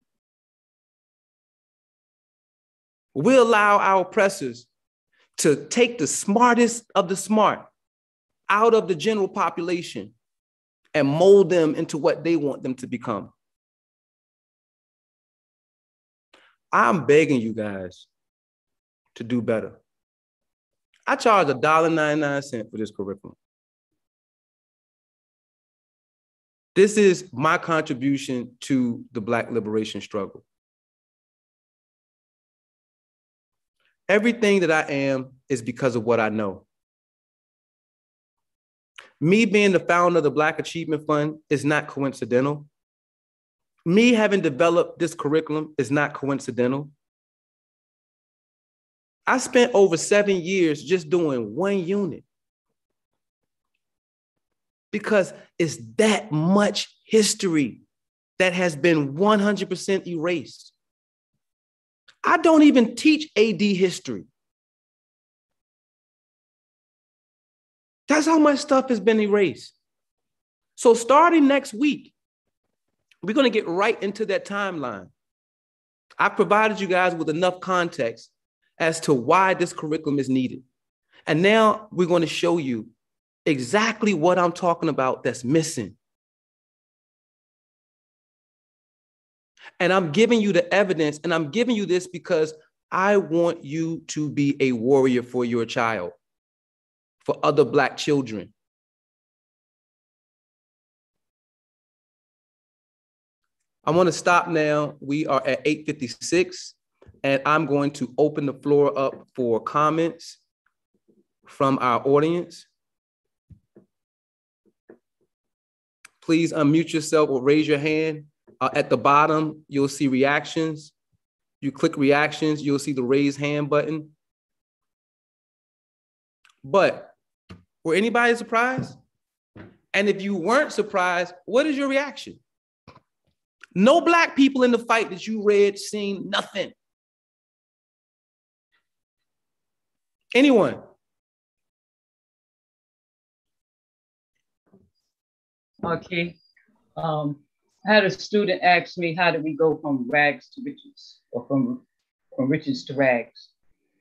We allow our oppressors to take the smartest of the smart out of the general population and mold them into what they want them to become. I'm begging you guys to do better. I charge $1.99 for this curriculum. This is my contribution to the Black liberation struggle. Everything that I am is because of what I know. Me being the founder of the Black Achievement Fund is not coincidental. Me having developed this curriculum is not coincidental. I spent over 7 years just doing one unit because it's that much history that has been 100% erased. I don't even teach AD history. That's how much stuff has been erased. So starting next week, we're going to get right into that timeline. I provided you guys with enough context as to why this curriculum is needed. And now we're going to show you exactly what I'm talking about that's missing. And I'm giving you the evidence, and I'm giving you this because I want you to be a warrior for your child, for other Black children. I want to stop now. We are at 8:56, and I'm going to open the floor up for comments from our audience. Please unmute yourself or raise your hand. At the bottom, you'll see reactions. You click reactions, you'll see the raise hand button. But were anybody surprised? And if you weren't surprised, what is your reaction? No Black people in the fight that you read, seen, nothing. Anyone? Okay. I had a student ask me, how did we go from rags to riches, or from riches to rags?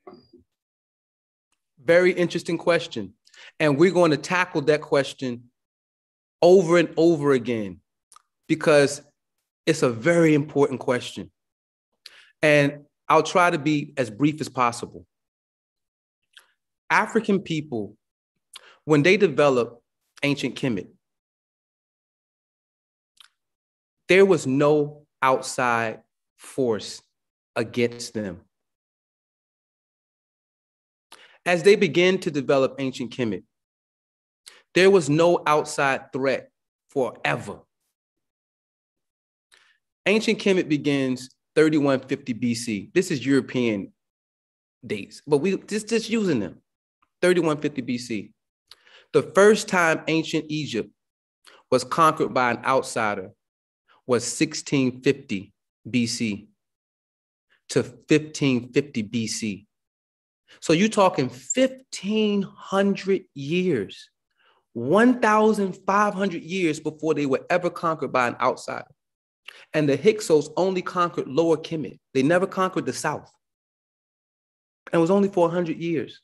Very interesting question. And we're going to tackle that question over and over again because it's a very important question. And I'll try to be as brief as possible. African people, when they developed ancient Kemet, there was no outside force against them. As they began to develop ancient Kemet, there was no outside threat forever. Ancient Kemet begins 3150 BC. This is European dates, but we just using them. 3150 BC. The first time ancient Egypt was conquered by an outsider was 1650 BC to 1550 BC. So you're talking 1,500 years, 1,500 years before they were ever conquered by an outsider. And the Hyksos only conquered Lower Kemet. They never conquered the South. And it was only for 100 years.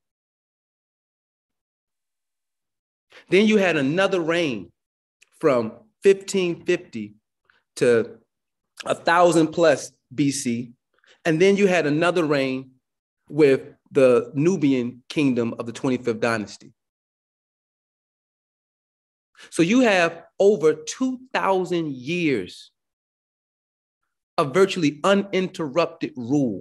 Then you had another reign from 1550 to 1,000 plus BC. And then you had another reign with the Nubian kingdom of the 25th dynasty. So you have over 2,000 years of virtually uninterrupted rule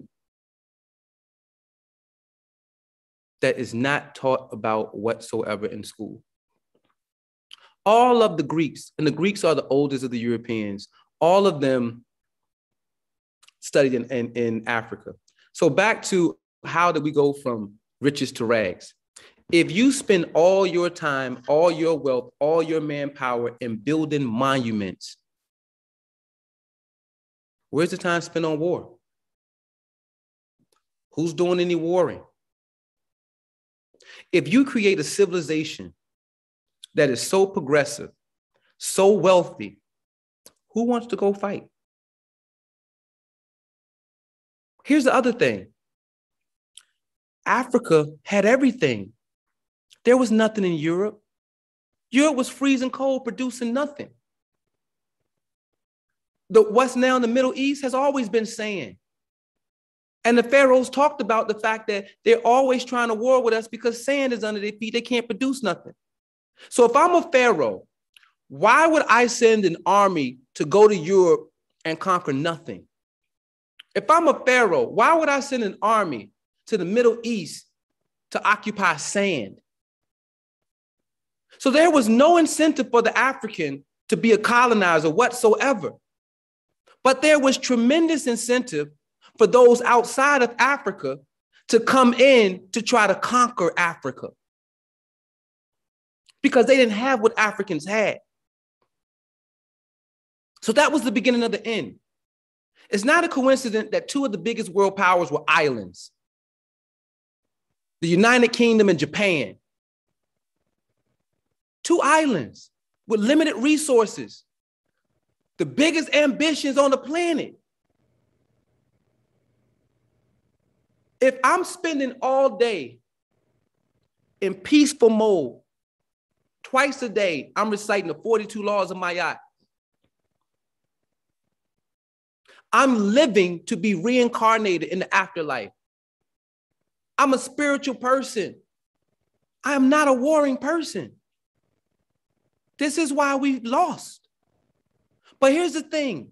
that is not taught about whatsoever in school. All of the Greeks, and the Greeks are the oldest of the Europeans, all of them studied in Africa. So back to how did we go from riches to rags? If you spend all your time, all your wealth, all your manpower in building monuments, where's the time spent on war? Who's doing any warring? If you create a civilization that is so progressive, so wealthy, who wants to go fight? Here's the other thing. Africa had everything. There was nothing in Europe. Europe was freezing cold, producing nothing. What's now in the Middle East has always been sand. And the pharaohs talked about the fact that they're always trying to war with us because sand is under their feet. They can't produce nothing. So if I'm a pharaoh, why would I send an army to go to Europe and conquer nothing? If I'm a pharaoh, why would I send an army to the Middle East to occupy sand? So there was no incentive for the African to be a colonizer whatsoever. But there was tremendous incentive for those outside of Africa to come in to try to conquer Africa, because they didn't have what Africans had. So that was the beginning of the end. It's not a coincidence that two of the biggest world powers were islands, the United Kingdom and Japan. Two islands with limited resources, the biggest ambitions on the planet. If I'm spending all day in peaceful mode, twice a day, I'm reciting the 42 laws of Ma'at. I'm living to be reincarnated in the afterlife. I'm a spiritual person. I am not a warring person. This is why we've lost. But here's the thing.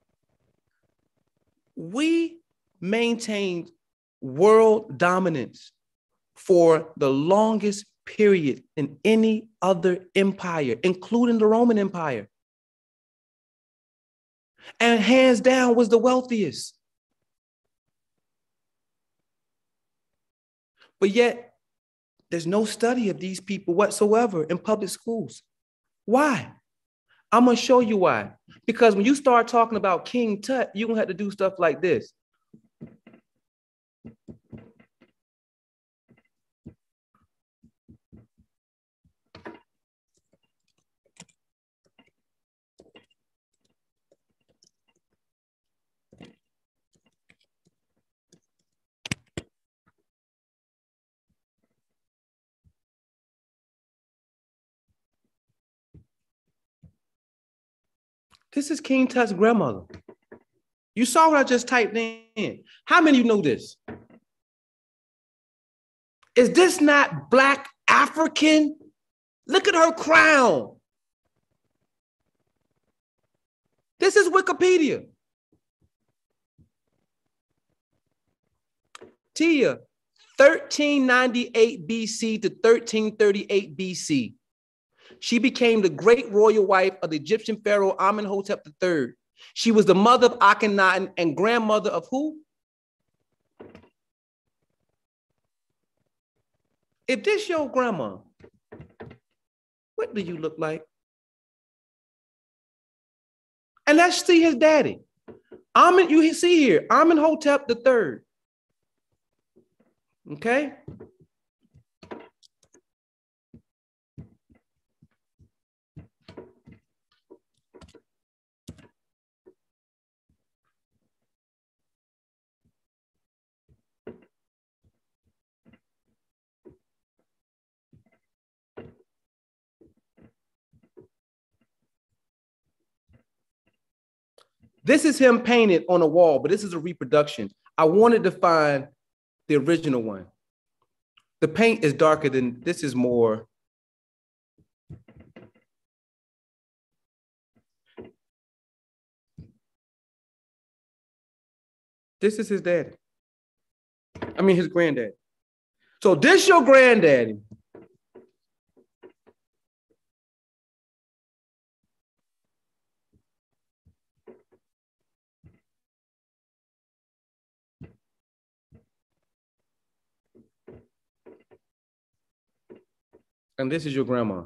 We maintained world dominance for the longest period in any other empire, including the Roman Empire. And hands down was the wealthiest. But yet, there's no study of these people whatsoever in public schools. Why? I'm going to show you why. Because when you start talking about King Tut, you're going to have to do stuff like this. This is King Tut's grandmother. You saw what I just typed in. How many of you know this? Is this not Black African? Look at her crown. This is Wikipedia. Tia, 1398 BC to 1338 BC. She became the great royal wife of the Egyptian pharaoh Amenhotep III. She was the mother of Akhenaten and grandmother of who? If this your grandma, what do you look like? And let's see his daddy. You see here, Amenhotep III. Okay? This is him painted on a wall, but this is a reproduction. I wanted to find the original one. The paint is darker than, this is more. This is his daddy. I mean, his granddaddy. So this your granddaddy. And this is your grandma.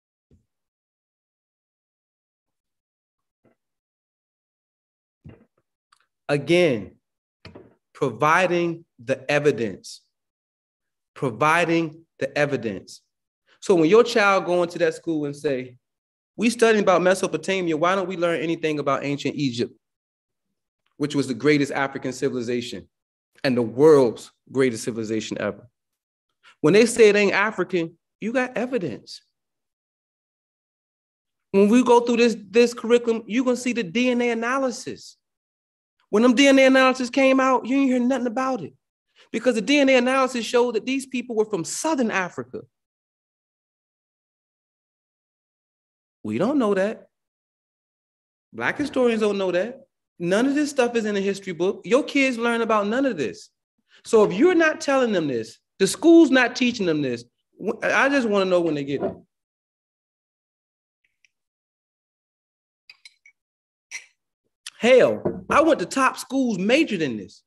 Again, providing the evidence. Providing the evidence. So when your child go into that school and say, we studying about Mesopotamia, why don't we learn anything about ancient Egypt, which was the greatest African civilization and the world's greatest civilization ever? When they say it ain't African, you got evidence. When we go through this curriculum, you're gonna see the DNA analysis. When them DNA analysis came out, you didn't hear nothing about it because the DNA analysis showed that these people were from Southern Africa. We don't know that. Black historians don't know that. None of this stuff is in the history book. Your kids learn about none of this. So if you're not telling them this, the school's not teaching them this, I just want to know when they get it. Hell, I went to top schools majored in this.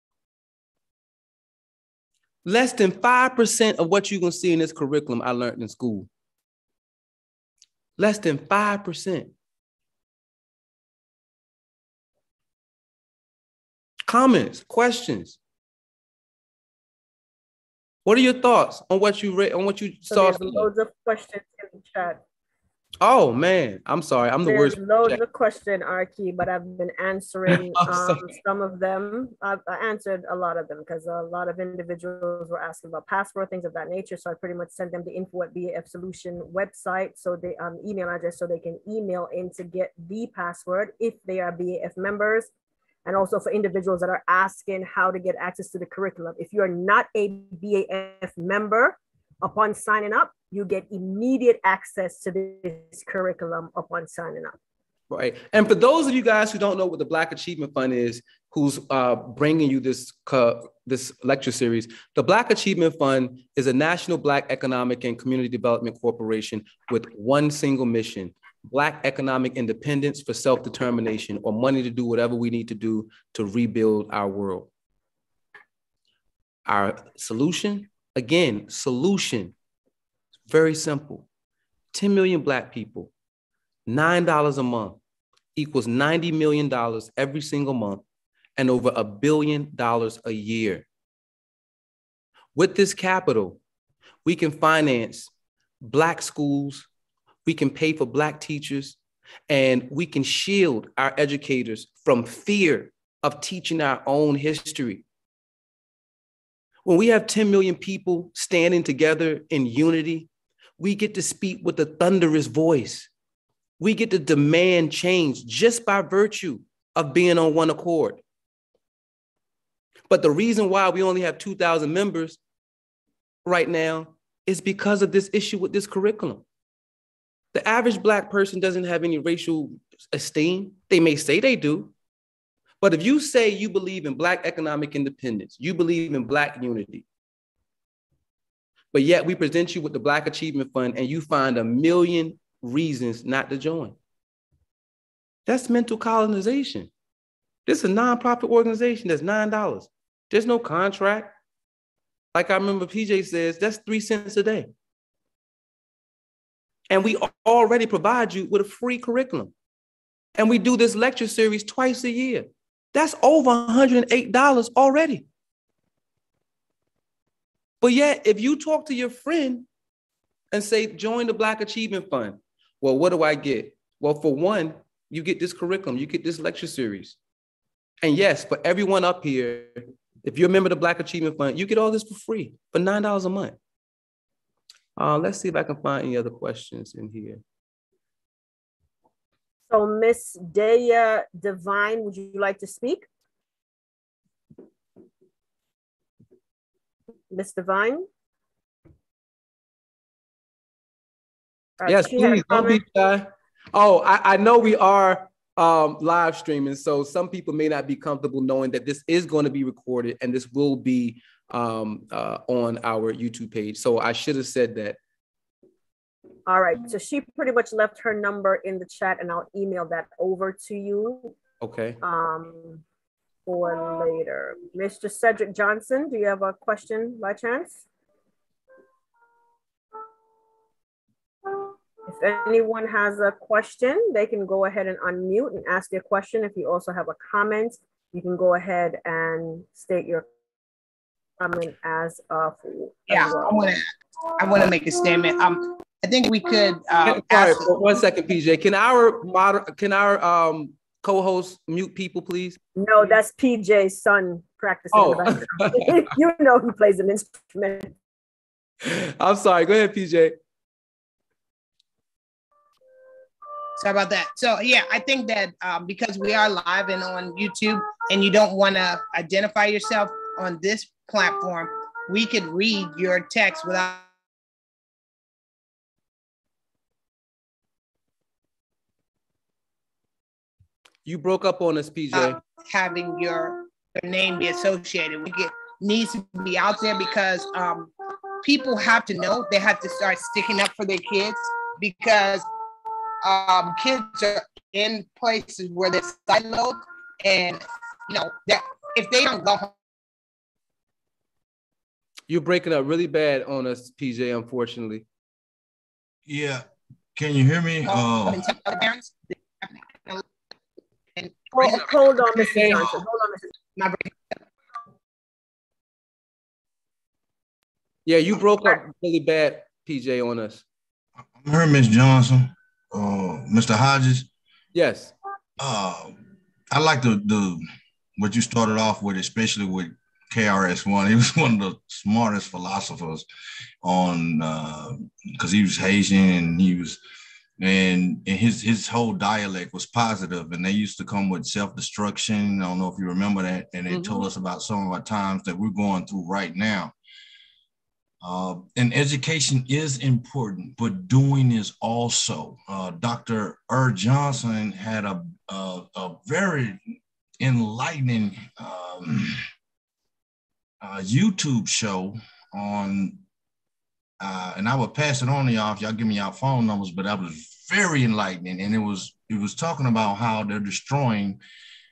Less than 5% of what you're going to see in this curriculum I learned in school. Less than 5%. Comments, questions. What are your thoughts on what you read, on what you saw? There's loads of questions in the chat. Oh man, I'm sorry. I'm the worst. There's loads of questions, Archie, but I've been answering some of them. I answered a lot of them because a lot of individuals were asking about password, things of that nature. So I pretty much sent them the info at BAF Solution website, so they email address, so they can email in to get the password if they are BAF members. And also for individuals that are asking how to get access to the curriculum. If you're not a BAF member, upon signing up, you get immediate access to this curriculum upon signing up. Right. And for those of you guys who don't know what the Black Achievement Fund is, who's bringing you this lecture series, the Black Achievement Fund is a national Black economic and community development corporation with one single mission: Black economic independence for self-determination, or money to do whatever we need to do to rebuild our world. Our solution, again, solution, very simple. 10 million Black people, $9 a month equals $90 million every single month and over $1 billion a year. With this capital, we can finance Black schools, we can pay for Black teachers, and we can shield our educators from fear of teaching our own history. When we have 10 million people standing together in unity, we get to speak with a thunderous voice. We get to demand change just by virtue of being on one accord. But the reason why we only have 2,000 members right now is because of this issue with this curriculum. The average Black person doesn't have any racial esteem. They may say they do. But if you say you believe in Black economic independence, you believe in Black unity, but yet we present you with the Black Achievement Fund and you find a million reasons not to join. That's mental colonization. This is a nonprofit organization that's $9. There's no contract. Like I remember PJ says, that's 3 cents a day. And we already provide you with a free curriculum. And we do this lecture series twice a year. That's over $108 already. But yet, if you talk to your friend and say, join the Black Achievement Fund, well, what do I get? Well, for one, you get this curriculum, you get this lecture series. And yes, for everyone up here, if you're a member of the Black Achievement Fund, you get all this for free, for $9 a month. Let's see if I can find any other questions in here. So Miss Daya Divine, would you like to speak? Miss Divine? Yes, please, don't be shy. Oh, I know we are live streaming, so some people may not be comfortable knowing that this is going to be recorded and this will be on our YouTube page. So I should have said that. All right, so she pretty much left her number in the chat and I'll email that over to you. Okay. For later. Mr. Cedric Johnson, do you have a question by chance? If anyone has a question, they can go ahead and unmute and ask their question. If you also have a comment, you can go ahead and state your comment as well. I want to make a statement. I think we could. Sorry, 1 second, PJ. Can our co-host mute people, please? No, that's PJ's son practicing. Oh. You know he plays an instrument. I'm sorry. Go ahead, PJ. Sorry about that. So yeah, I think that because we are live and on YouTube and you don't want to identify yourself on this platform, we could read your text without You broke up on us, PJ. Having your name be associated. Needs to be out there because people have to know, they have to start sticking up for their kids because kids are in places where they're siloed and, if they don't go home. You're breaking up really bad on us, PJ, unfortunately. Yeah. Can you hear me? Hold on, Mr. Johnson. Hold on, Mr. Yeah, you broke up really bad, PJ, on us. I heard Ms. Johnson, Mr. Hodges. Yes. I like the what you started off with, especially with KRS-One. He was one of the smartest philosophers on because he was Haitian and his whole dialect was positive, and they used to come with self-destruction. I don't know if you remember that, and they told us about some of our times that we're going through right now. And education is important, but doing is also. Dr. Johnson had a very enlightening YouTube show on, and I would pass it on to y'all if y'all give me y'all phone numbers, but that was very enlightening. And it was talking about how they're destroying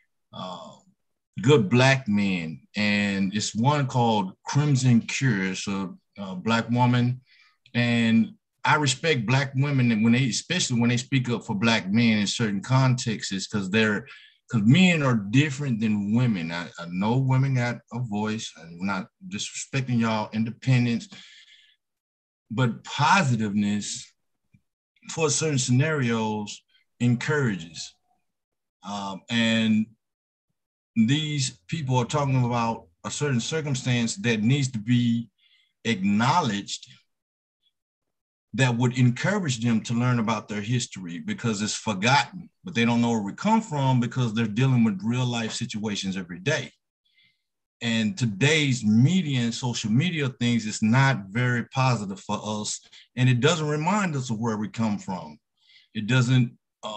good Black men. And it's one called Crimson Cure. So Black woman, and I respect Black women especially when they speak up for Black men in certain contexts, because men are different than women. I know women got a voice. I'm not disrespecting y'all independence, but positiveness for certain scenarios encourages. And these people are talking about a certain circumstance that needs to be acknowledged that would encourage them to learn about their history, because it's forgotten, but they don't know where we come from because they're dealing with real life situations every day. And today's media and social media things is not very positive for us. And it doesn't remind us of where we come from. It doesn't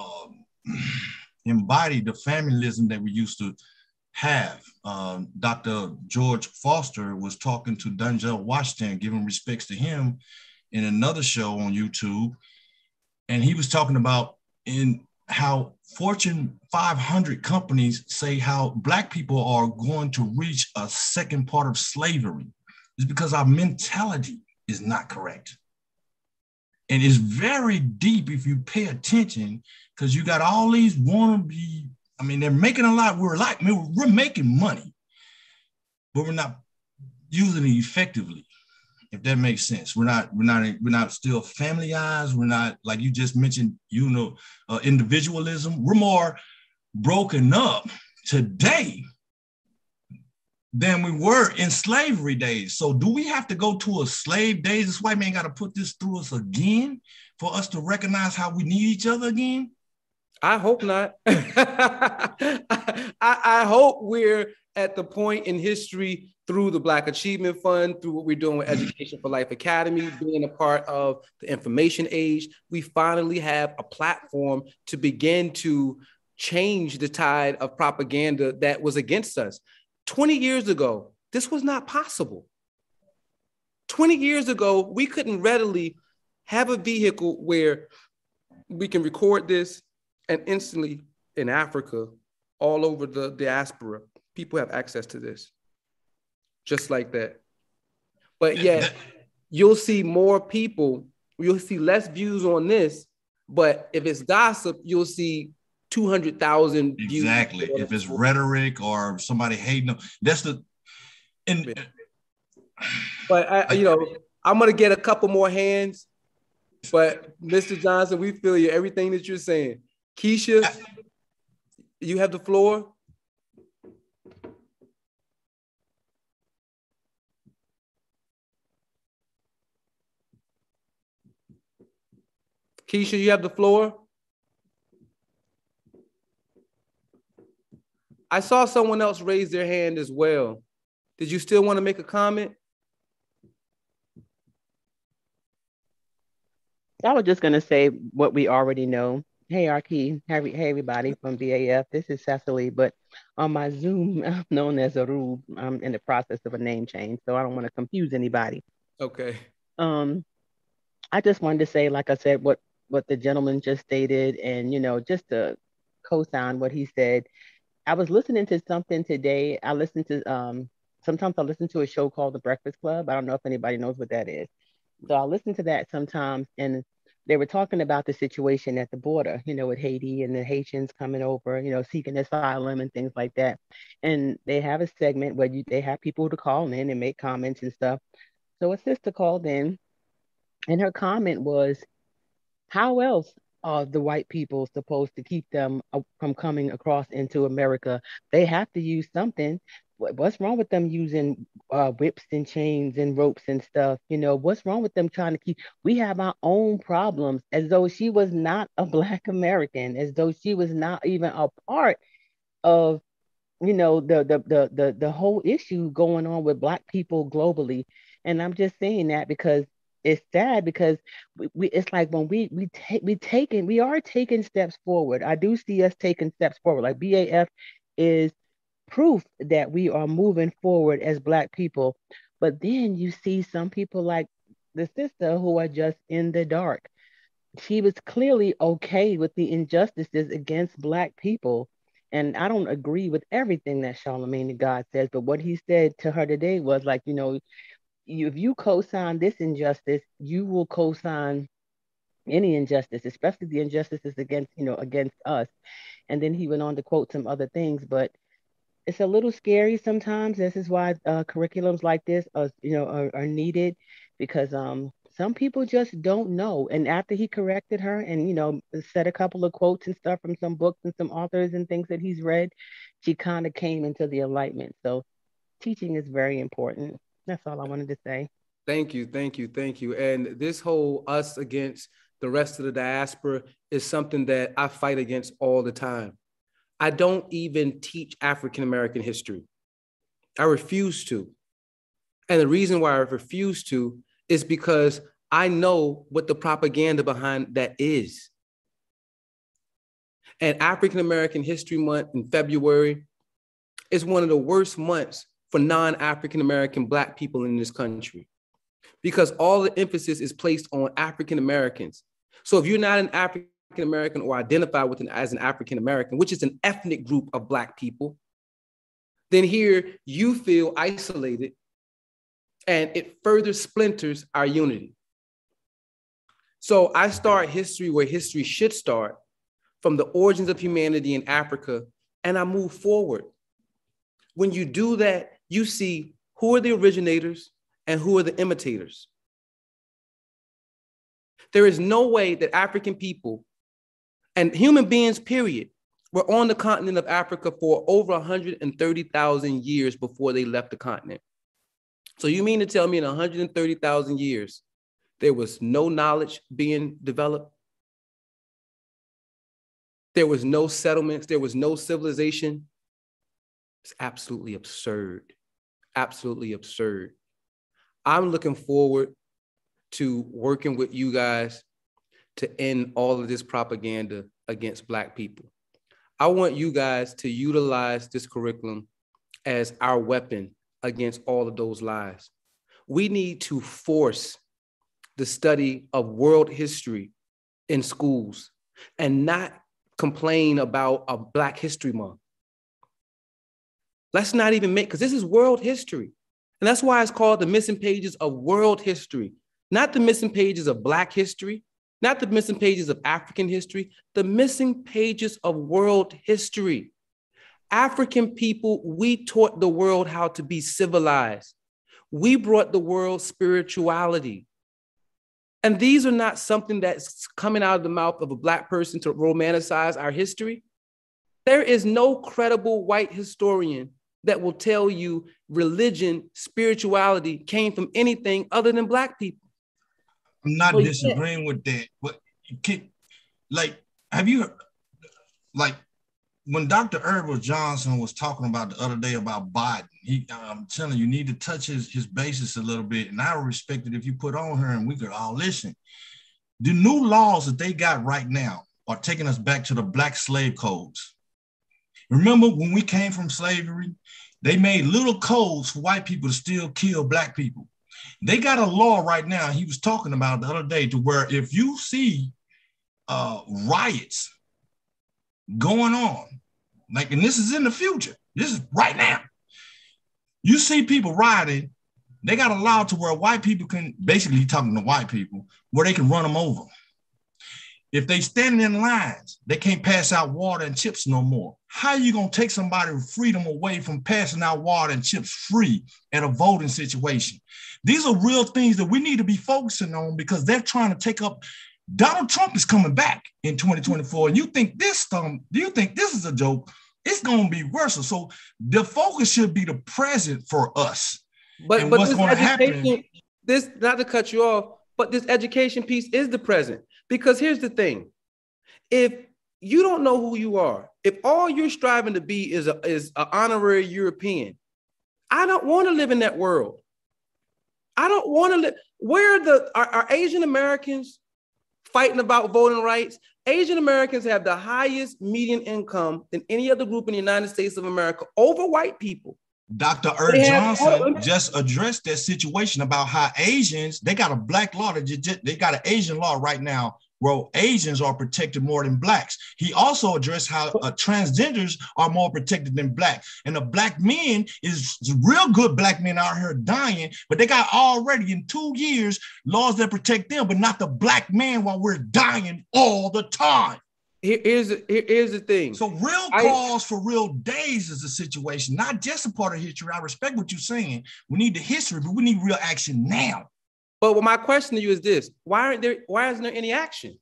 embody the familism that we used to have. Dr. George Foster was talking to Denzel Washington, giving respects to him in another show on YouTube. And he was talking about in how Fortune 500 companies say how Black people are going to reach a second part of slavery. It's because our mentality is not correct. And it's very deep if you pay attention, because you got all these wannabe, I mean, they're making a lot. We're making money, but we're not using it effectively, if that makes sense. We're not still familyized. We're not, like you just mentioned, individualism. We're more broken up today than we were in slavery days. So do we have to go to a slave days? This white man got to put this through us again for us to recognize how we need each other again? I hope not. I hope we're at the point in history through the Black Achievement Fund, through what we're doing with Education for Life Academy, being a part of the information age, we finally have a platform to begin to change the tide of propaganda that was against us. 20 years ago, this was not possible. 20 years ago, we couldn't readily have a vehicle where we can record this and instantly in Africa, all over the diaspora, people have access to this, just like that. But yet, you'll see more people, you'll see less views on this, but if it's gossip, you'll see 200,000 views. Exactly. If it's rhetoric or somebody hating them, that's the. But I'm gonna get a couple more hands. But Mr. Johnson, we feel you. Everything that you're saying. Keisha, you have the floor. Keisha, you have the floor. I saw someone else raise their hand as well. Did you still want to make a comment? I was just going to say what we already know. Hey, Archie. Hey, everybody from BAF. This is Cecily, but on my Zoom, I'm known as Arub. I'm in the process of a name change, so I don't want to confuse anybody. Okay. I just wanted to say, like I said, what the gentleman just stated, and, just to co-sign what he said. I was listening to something today. I listened to, sometimes I listen to a show called The Breakfast Club. I don't know if anybody knows what that is. So I listen to that sometimes, and they were talking about the situation at the border, with Haiti and the Haitians coming over, seeking asylum and things like that. And they have a segment where they have people to call in and make comments and stuff. So a sister called in, and her comment was, how else are the white people supposed to keep them from coming across into America? They have to use something. What's wrong with them using whips and chains and ropes and stuff? What's wrong with them trying to keep? We have our own problems, as though she was not a Black American, as though she was not even a part of, the whole issue going on with Black people globally. And I'm just saying that because it's sad, because we it's like when we are taking steps forward. I do see us taking steps forward. Like BAF is proof that we are moving forward as Black people. But then you see some people like the sister who are just in the dark. She was clearly okay with the injustices against Black people. And I don't agree with everything that Charlamagne the God says, but what he said to her today was like, if you co-sign this injustice, you will co-sign any injustice, especially the injustices against us. And then he went on to quote some other things, but it's a little scary sometimes. This is why curriculums like this are needed, because some people just don't know. And after he corrected her and said a couple of quotes and stuff from some books and some authors and things that he's read, she kind of came into the enlightenment. So teaching is very important. That's all I wanted to say. Thank you, thank you, thank you. And this whole us against the rest of the diaspora is something that I fight against all the time. I don't even teach African-American history. I refuse to. And the reason why I refuse to is because I know what the propaganda behind that is. And African-American History Month in February is one of the worst months for non-African-American Black people in this country, because all the emphasis is placed on African-Americans. So if you're not an African-American or identify with as an African-American, which is an ethnic group of Black people, then here you feel isolated, and it further splinters our unity. So I start history where history should start, from the origins of humanity in Africa, and I move forward. When you do that, you see who are the originators and who are the imitators. There is no way that African people and human beings, period, were on the continent of Africa for over 130,000 years before they left the continent. So you mean to tell me in 130,000 years, there was no knowledge being developed? There was no settlements, there was no civilization? It's absolutely absurd, absolutely absurd. I'm looking forward to working with you guys to end all of this propaganda against Black people. I want you guys to utilize this curriculum as our weapon against all of those lies. We need to force the study of world history in schools and not complain about a Black History Month. Let's not even make, because this is world history. And that's why it's called the missing pages of world history, not the missing pages of Black history, not the missing pages of African history, the missing pages of world history. African people, we taught the world how to be civilized. We brought the world spirituality. And these are not something that's coming out of the mouth of a Black person to romanticize our history. There is no credible white historian that will tell you religion, spirituality came from anything other than Black people. I'm not disagreeing with that, but have you heard, when Dr. Herbert Johnson was talking about the other day about Biden, I'm telling you, need to touch his basis a little bit, and I would respect it if you put on her and we could all listen. The new laws that they got right now are taking us back to the Black slave codes. Remember when we came from slavery, they made little codes for white people to still kill Black people. They got a law right now, he was talking about the other day, to where if you see riots going on, and this is in the future, this is right now, you see people rioting, they got a law to where white people can, basically talking to white people, where they can run them over. If they standing in lines, they can't pass out water and chips no more. How are you gonna take somebody's freedom away from passing out water and chips free at a voting situation? These are real things that we need to be focusing on, because they're trying to take up. Donald Trump is coming back in 2024. And you think this is a joke? It's gonna be worse. So the focus should be the present for us. But what's going to happen? This, not to cut you off, but this education piece is the present. Because here's the thing, if you don't know who you are, if all you're striving to be is an honorary European, I don't want to live in that world. I don't want to live, are Asian Americans fighting about voting rights? Asian Americans have the highest median income than any other group in the United States of America over white people. Dr. Earl Johnson just addressed that situation about how Asians, they got a Black law, they got an Asian law right now where Asians are protected more than Blacks. He also addressed how transgenders are more protected than Blacks. And the Black men is real good Black men out here dying, but they got already in 2 years laws that protect them, but not the Black man while we're dying all the time. Here's the thing. So real cause for real days is the situation, not just a part of history. I respect what you're saying. We need the history, but we need real action now. But my question to you is this: why isn't there any action?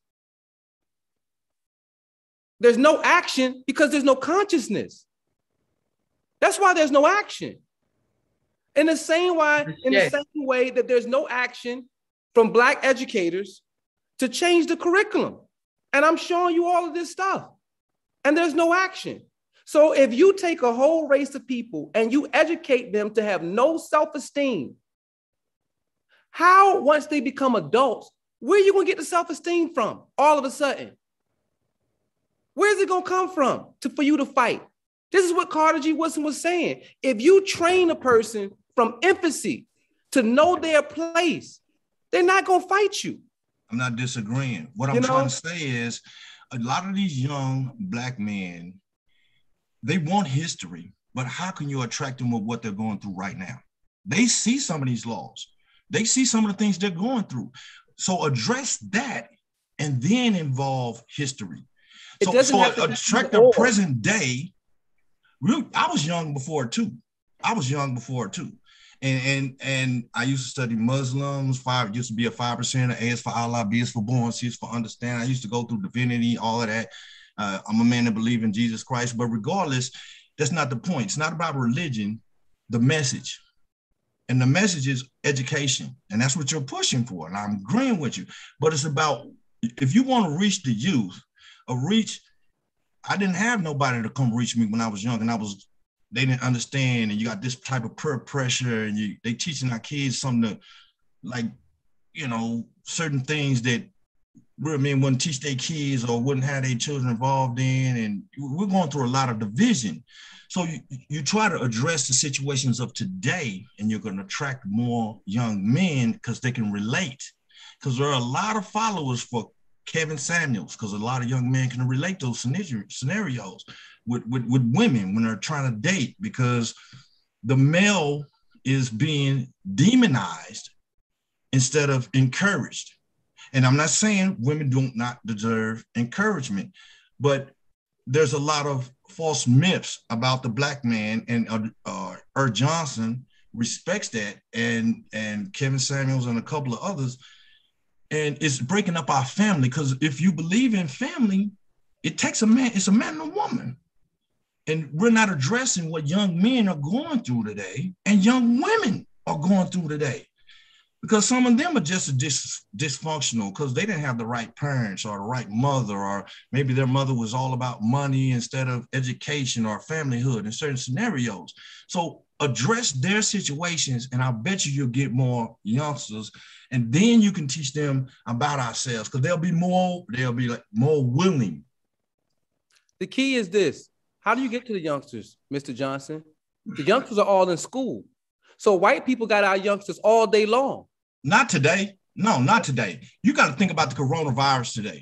There's no action because there's no consciousness. That's why there's no action. In the same way that there's no action from Black educators to change the curriculum. And I'm showing you all of this stuff. And there's no action. So if you take a whole race of people and you educate them to have no self-esteem, how, once they become adults, where are you going to get the self-esteem from all of a sudden? Where's it going to come from for you to fight? This is what Carter G. Woodson was saying. If you train a person from infancy to know their place, they're not going to fight you. I'm not disagreeing. What I'm trying to say is a lot of these young Black men, they want history, but how can you attract them with what they're going through right now? They see some of these laws. They see some of the things they're going through. So address that and then involve history. So attract the present day. I was young before too. And I used to study Muslims. Used to be a 5%. A is for Allah, B is for born, C is for understand. I used to go through divinity, all of that. I'm a man that believes in Jesus Christ. But regardless, that's not the point. It's not about religion, the message. And the message is education. And that's what you're pushing for. And I'm agreeing with you. But it's about, if you want to reach the youth, I didn't have nobody to come reach me when I was young, and they didn't understand, and you got this type of peer pressure, and they teaching our kids something certain things that real men wouldn't teach their kids or wouldn't have their children involved in, and we're going through a lot of division. So you try to address the situations of today, and you're going to attract more young men because they can relate, because there are a lot of followers for Kevin Samuels, because a lot of young men can relate those scenarios with women when they're trying to date, because the male is being demonized instead of encouraged. And I'm not saying women do not deserve encouragement, but there's a lot of false myths about the Black man, and Johnson respects that, and Kevin Samuels and a couple of others. And it's breaking up our family, because if you believe in family, it takes a man, it's a man and a woman. And we're not addressing what young men are going through today and young women are going through today. Because some of them are just dysfunctional because they didn't have the right parents or the right mother, or maybe their mother was all about money instead of education or familyhood in certain scenarios. So address their situations, and I bet you'll get more youngsters, and then you can teach them about ourselves, because they'll be more willing. The key is this. How do you get to the youngsters, Mr. Johnson? The youngsters are all in school. So white people got our youngsters all day long. Not today. No, not today. You got to think about the coronavirus today.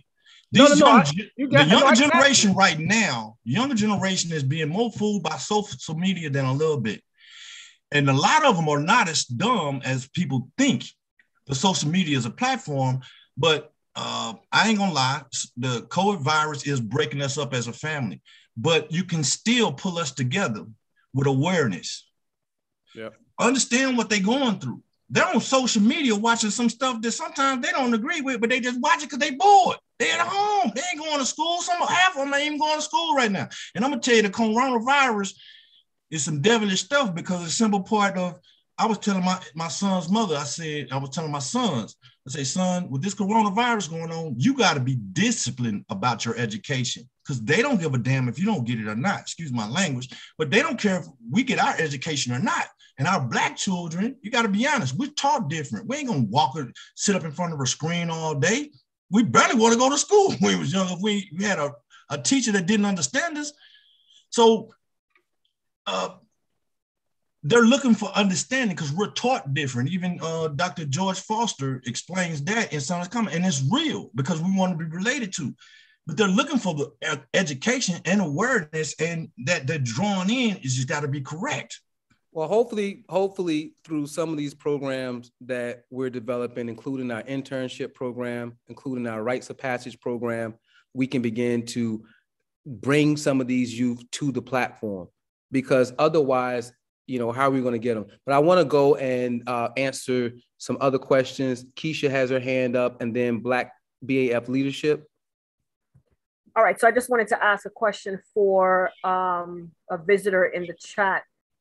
The younger generation right now, younger generation is being more fooled by social media than a little bit. And a lot of them are not as dumb as people think. The social media is a platform, but I ain't gonna lie, the COVID virus is breaking us up as a family, but you can still pull us together with awareness. Yeah. Understand what they're going through. They're on social media watching some stuff that sometimes they don't agree with, but they just watch it because they bored. They're at home. They ain't going to school. Half of them ain't even going to school right now. And I'm going to tell you, the coronavirus is some devilish stuff, because it's a simple part of, I was telling my son's mother, I say, son, with this coronavirus going on, you got to be disciplined about your education, because they don't give a damn if you don't get it or not. Excuse my language, but they don't care if we get our education or not. And our Black children, you got to be honest, we're taught different. We ain't going to sit up in front of a screen all day. We barely want to go to school when we was young. If we had a teacher that didn't understand us. So they're looking for understanding, because we're taught different. Even Dr. George Foster explains that in Science Common, and it's real because we want to be related to. But they're looking for the education and awareness, and that they're drawn in is just got to be correct. Well, hopefully through some of these programs that we're developing, including our internship program, including our rites of passage program, we can begin to bring some of these youth to the platform, because otherwise, how are we going to get them? But I want to go and answer some other questions. Keisha has her hand up, and then Black BAF Leadership. All right, so I just wanted to ask a question for a visitor in the chat.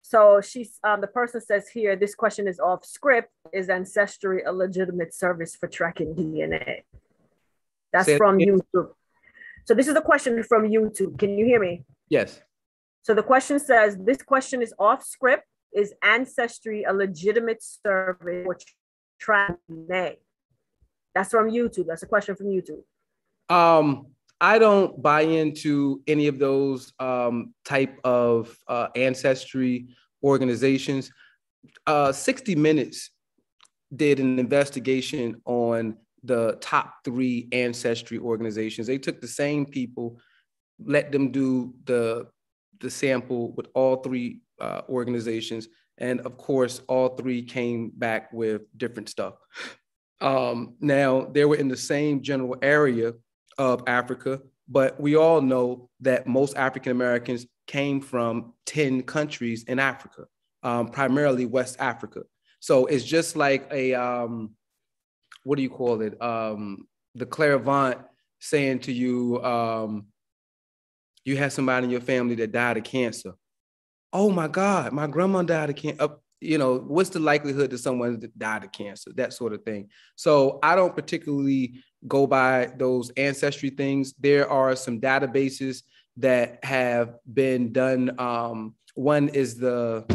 So the person says here, this question is off script. Is ancestry a legitimate service for tracking DNA? That's from YouTube. So this is a question from YouTube. Can you hear me? Yes. So the question says, this question is off script. Is ancestry a legitimate service for tracking DNA? That's from YouTube. That's a question from YouTube. I don't buy into any of those type of ancestry organizations. 60 Minutes did an investigation on the top 3 ancestry organizations. They took the same people, let them do the sample with all 3 organizations. And of course, all 3 came back with different stuff. Now, they were in the same general area of Africa, but we all know that most African Americans came from 10 countries in Africa, primarily West Africa. So it's just like a, what do you call it? The clairvoyant saying to you, you had somebody in your family that died of cancer. Oh my God, my grandma died of cancer. You know, what's the likelihood that someone died of cancer? That sort of thing. So I don't particularly go by those ancestry things. There are some databases that have been done. One is oh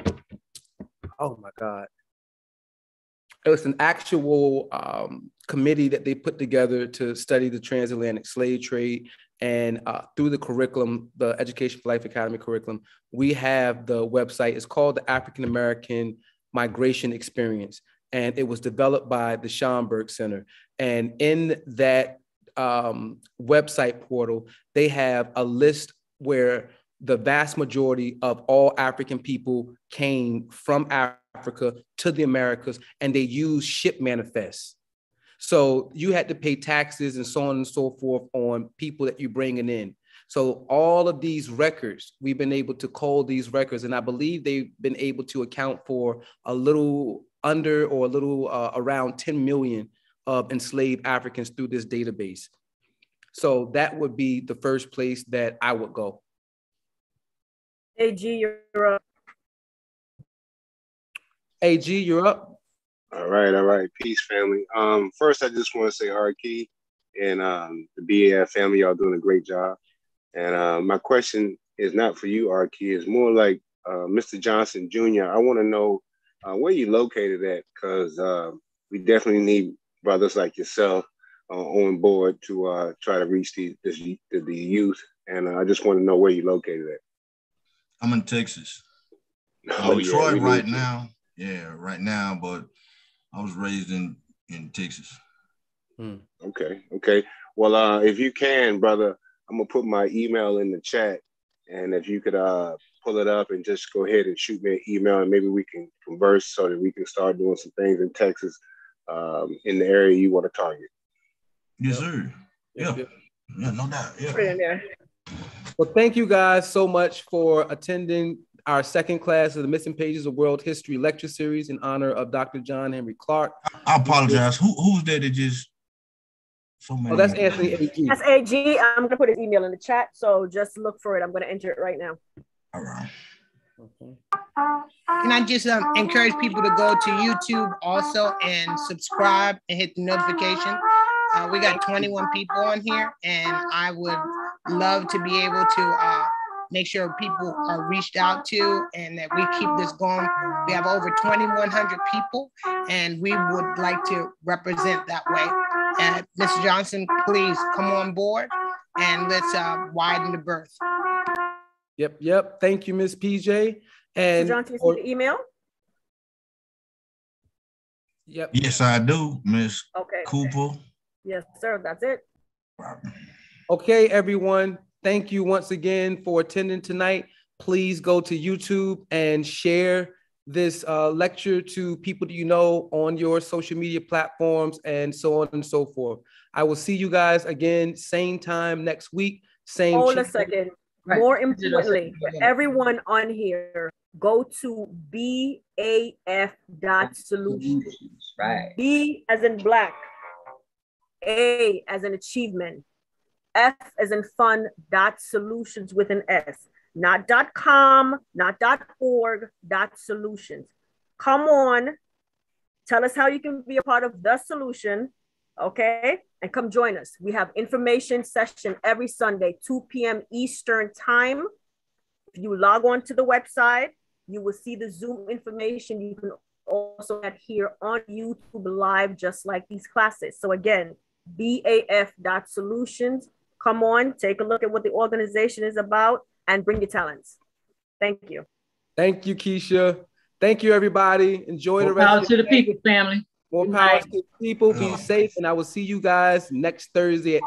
my God. It was an actual committee that they put together to study the transatlantic slave trade. And through the curriculum, the Education for Life Academy curriculum, we have the website. It's called the African American Migration Experience. And it was developed by the Schomburg Center. And in that website portal, they have a list where the vast majority of all African people came from Africa to the Americas, and they use ship manifests. So you had to pay taxes and so on and so forth on people that you're bringing in. So all of these records, we've been able to cull these records, and I believe they've been able to account for a little under or a little around 10 million of enslaved Africans through this database. So that would be the first place that I would go. AG, you're up. AG, you're up. All right. Peace, family. First, I just want to say Arki and the BAF family, y'all doing a great job. And my question is not for you, Arki. It's more like Mr. Johnson Jr. I want to know where you located at, because we definitely need brothers like yourself on board to try to reach the youth. And I just want to know where you located at. I'm in Texas. Oh, Detroit right now. Yeah, right now, but I was raised in Texas. Okay. Well, if you can, brother, I'm gonna put my email in the chat, and if you could pull it up and just go ahead and shoot me an email, and maybe we can converse so that we can start doing some things in Texas, in the area you want to target. Yes, sir. Yeah, no doubt. Yeah. Put it in there. Well, thank you guys so much for attending our second class of the Missing Pages of World History lecture series in honor of Dr. John Henry Clarke. I apologize. Who's there that just so many? Oh, that's Anthony AG. That's AG. I'm gonna put his email in the chat, so just look for it. I'm gonna enter it right now. All right. Okay. Can I just encourage people to go to YouTube also and subscribe and hit the notification? We got 21 people on here, and I would love to be able to make sure people are reached out to and that we keep this going. We have over 2,100 people, and we would like to represent that way. And Mr. Johnson, please come on board and let's widen the berth. Yep. Thank you, Ms. PJ. And Mr. Johnson, you see the email? Yep. Yes, I do, Ms. Okay. Cooper. Yes, sir. That's it. Okay, everyone. Thank you once again for attending tonight. Please go to YouTube and share this lecture to people that you know on your social media platforms and so on and so forth. I will see you guys again, same time next week. Hold a second. More importantly, for everyone on here, go to BAF.solutions. Right. B as in black, A as in achievement, F as in fun, dot solutions with an S. not .com, not .org, .solutions. Come on, tell us how you can be a part of the solution, okay? And come join us. We have information session every Sunday, 2 p.m. Eastern time. If you log on to the website, you will see the Zoom information. You can also get here on YouTube live, just like these classes. So again, BAF.solutions. Come on, take a look at what the organization is about and bring your talents. Thank you. Thank you, Keisha. Thank you, everybody. Enjoy the More rest power of to your the day. people, family. More Good power night. to the people. Be safe, and I will see you guys next Thursday at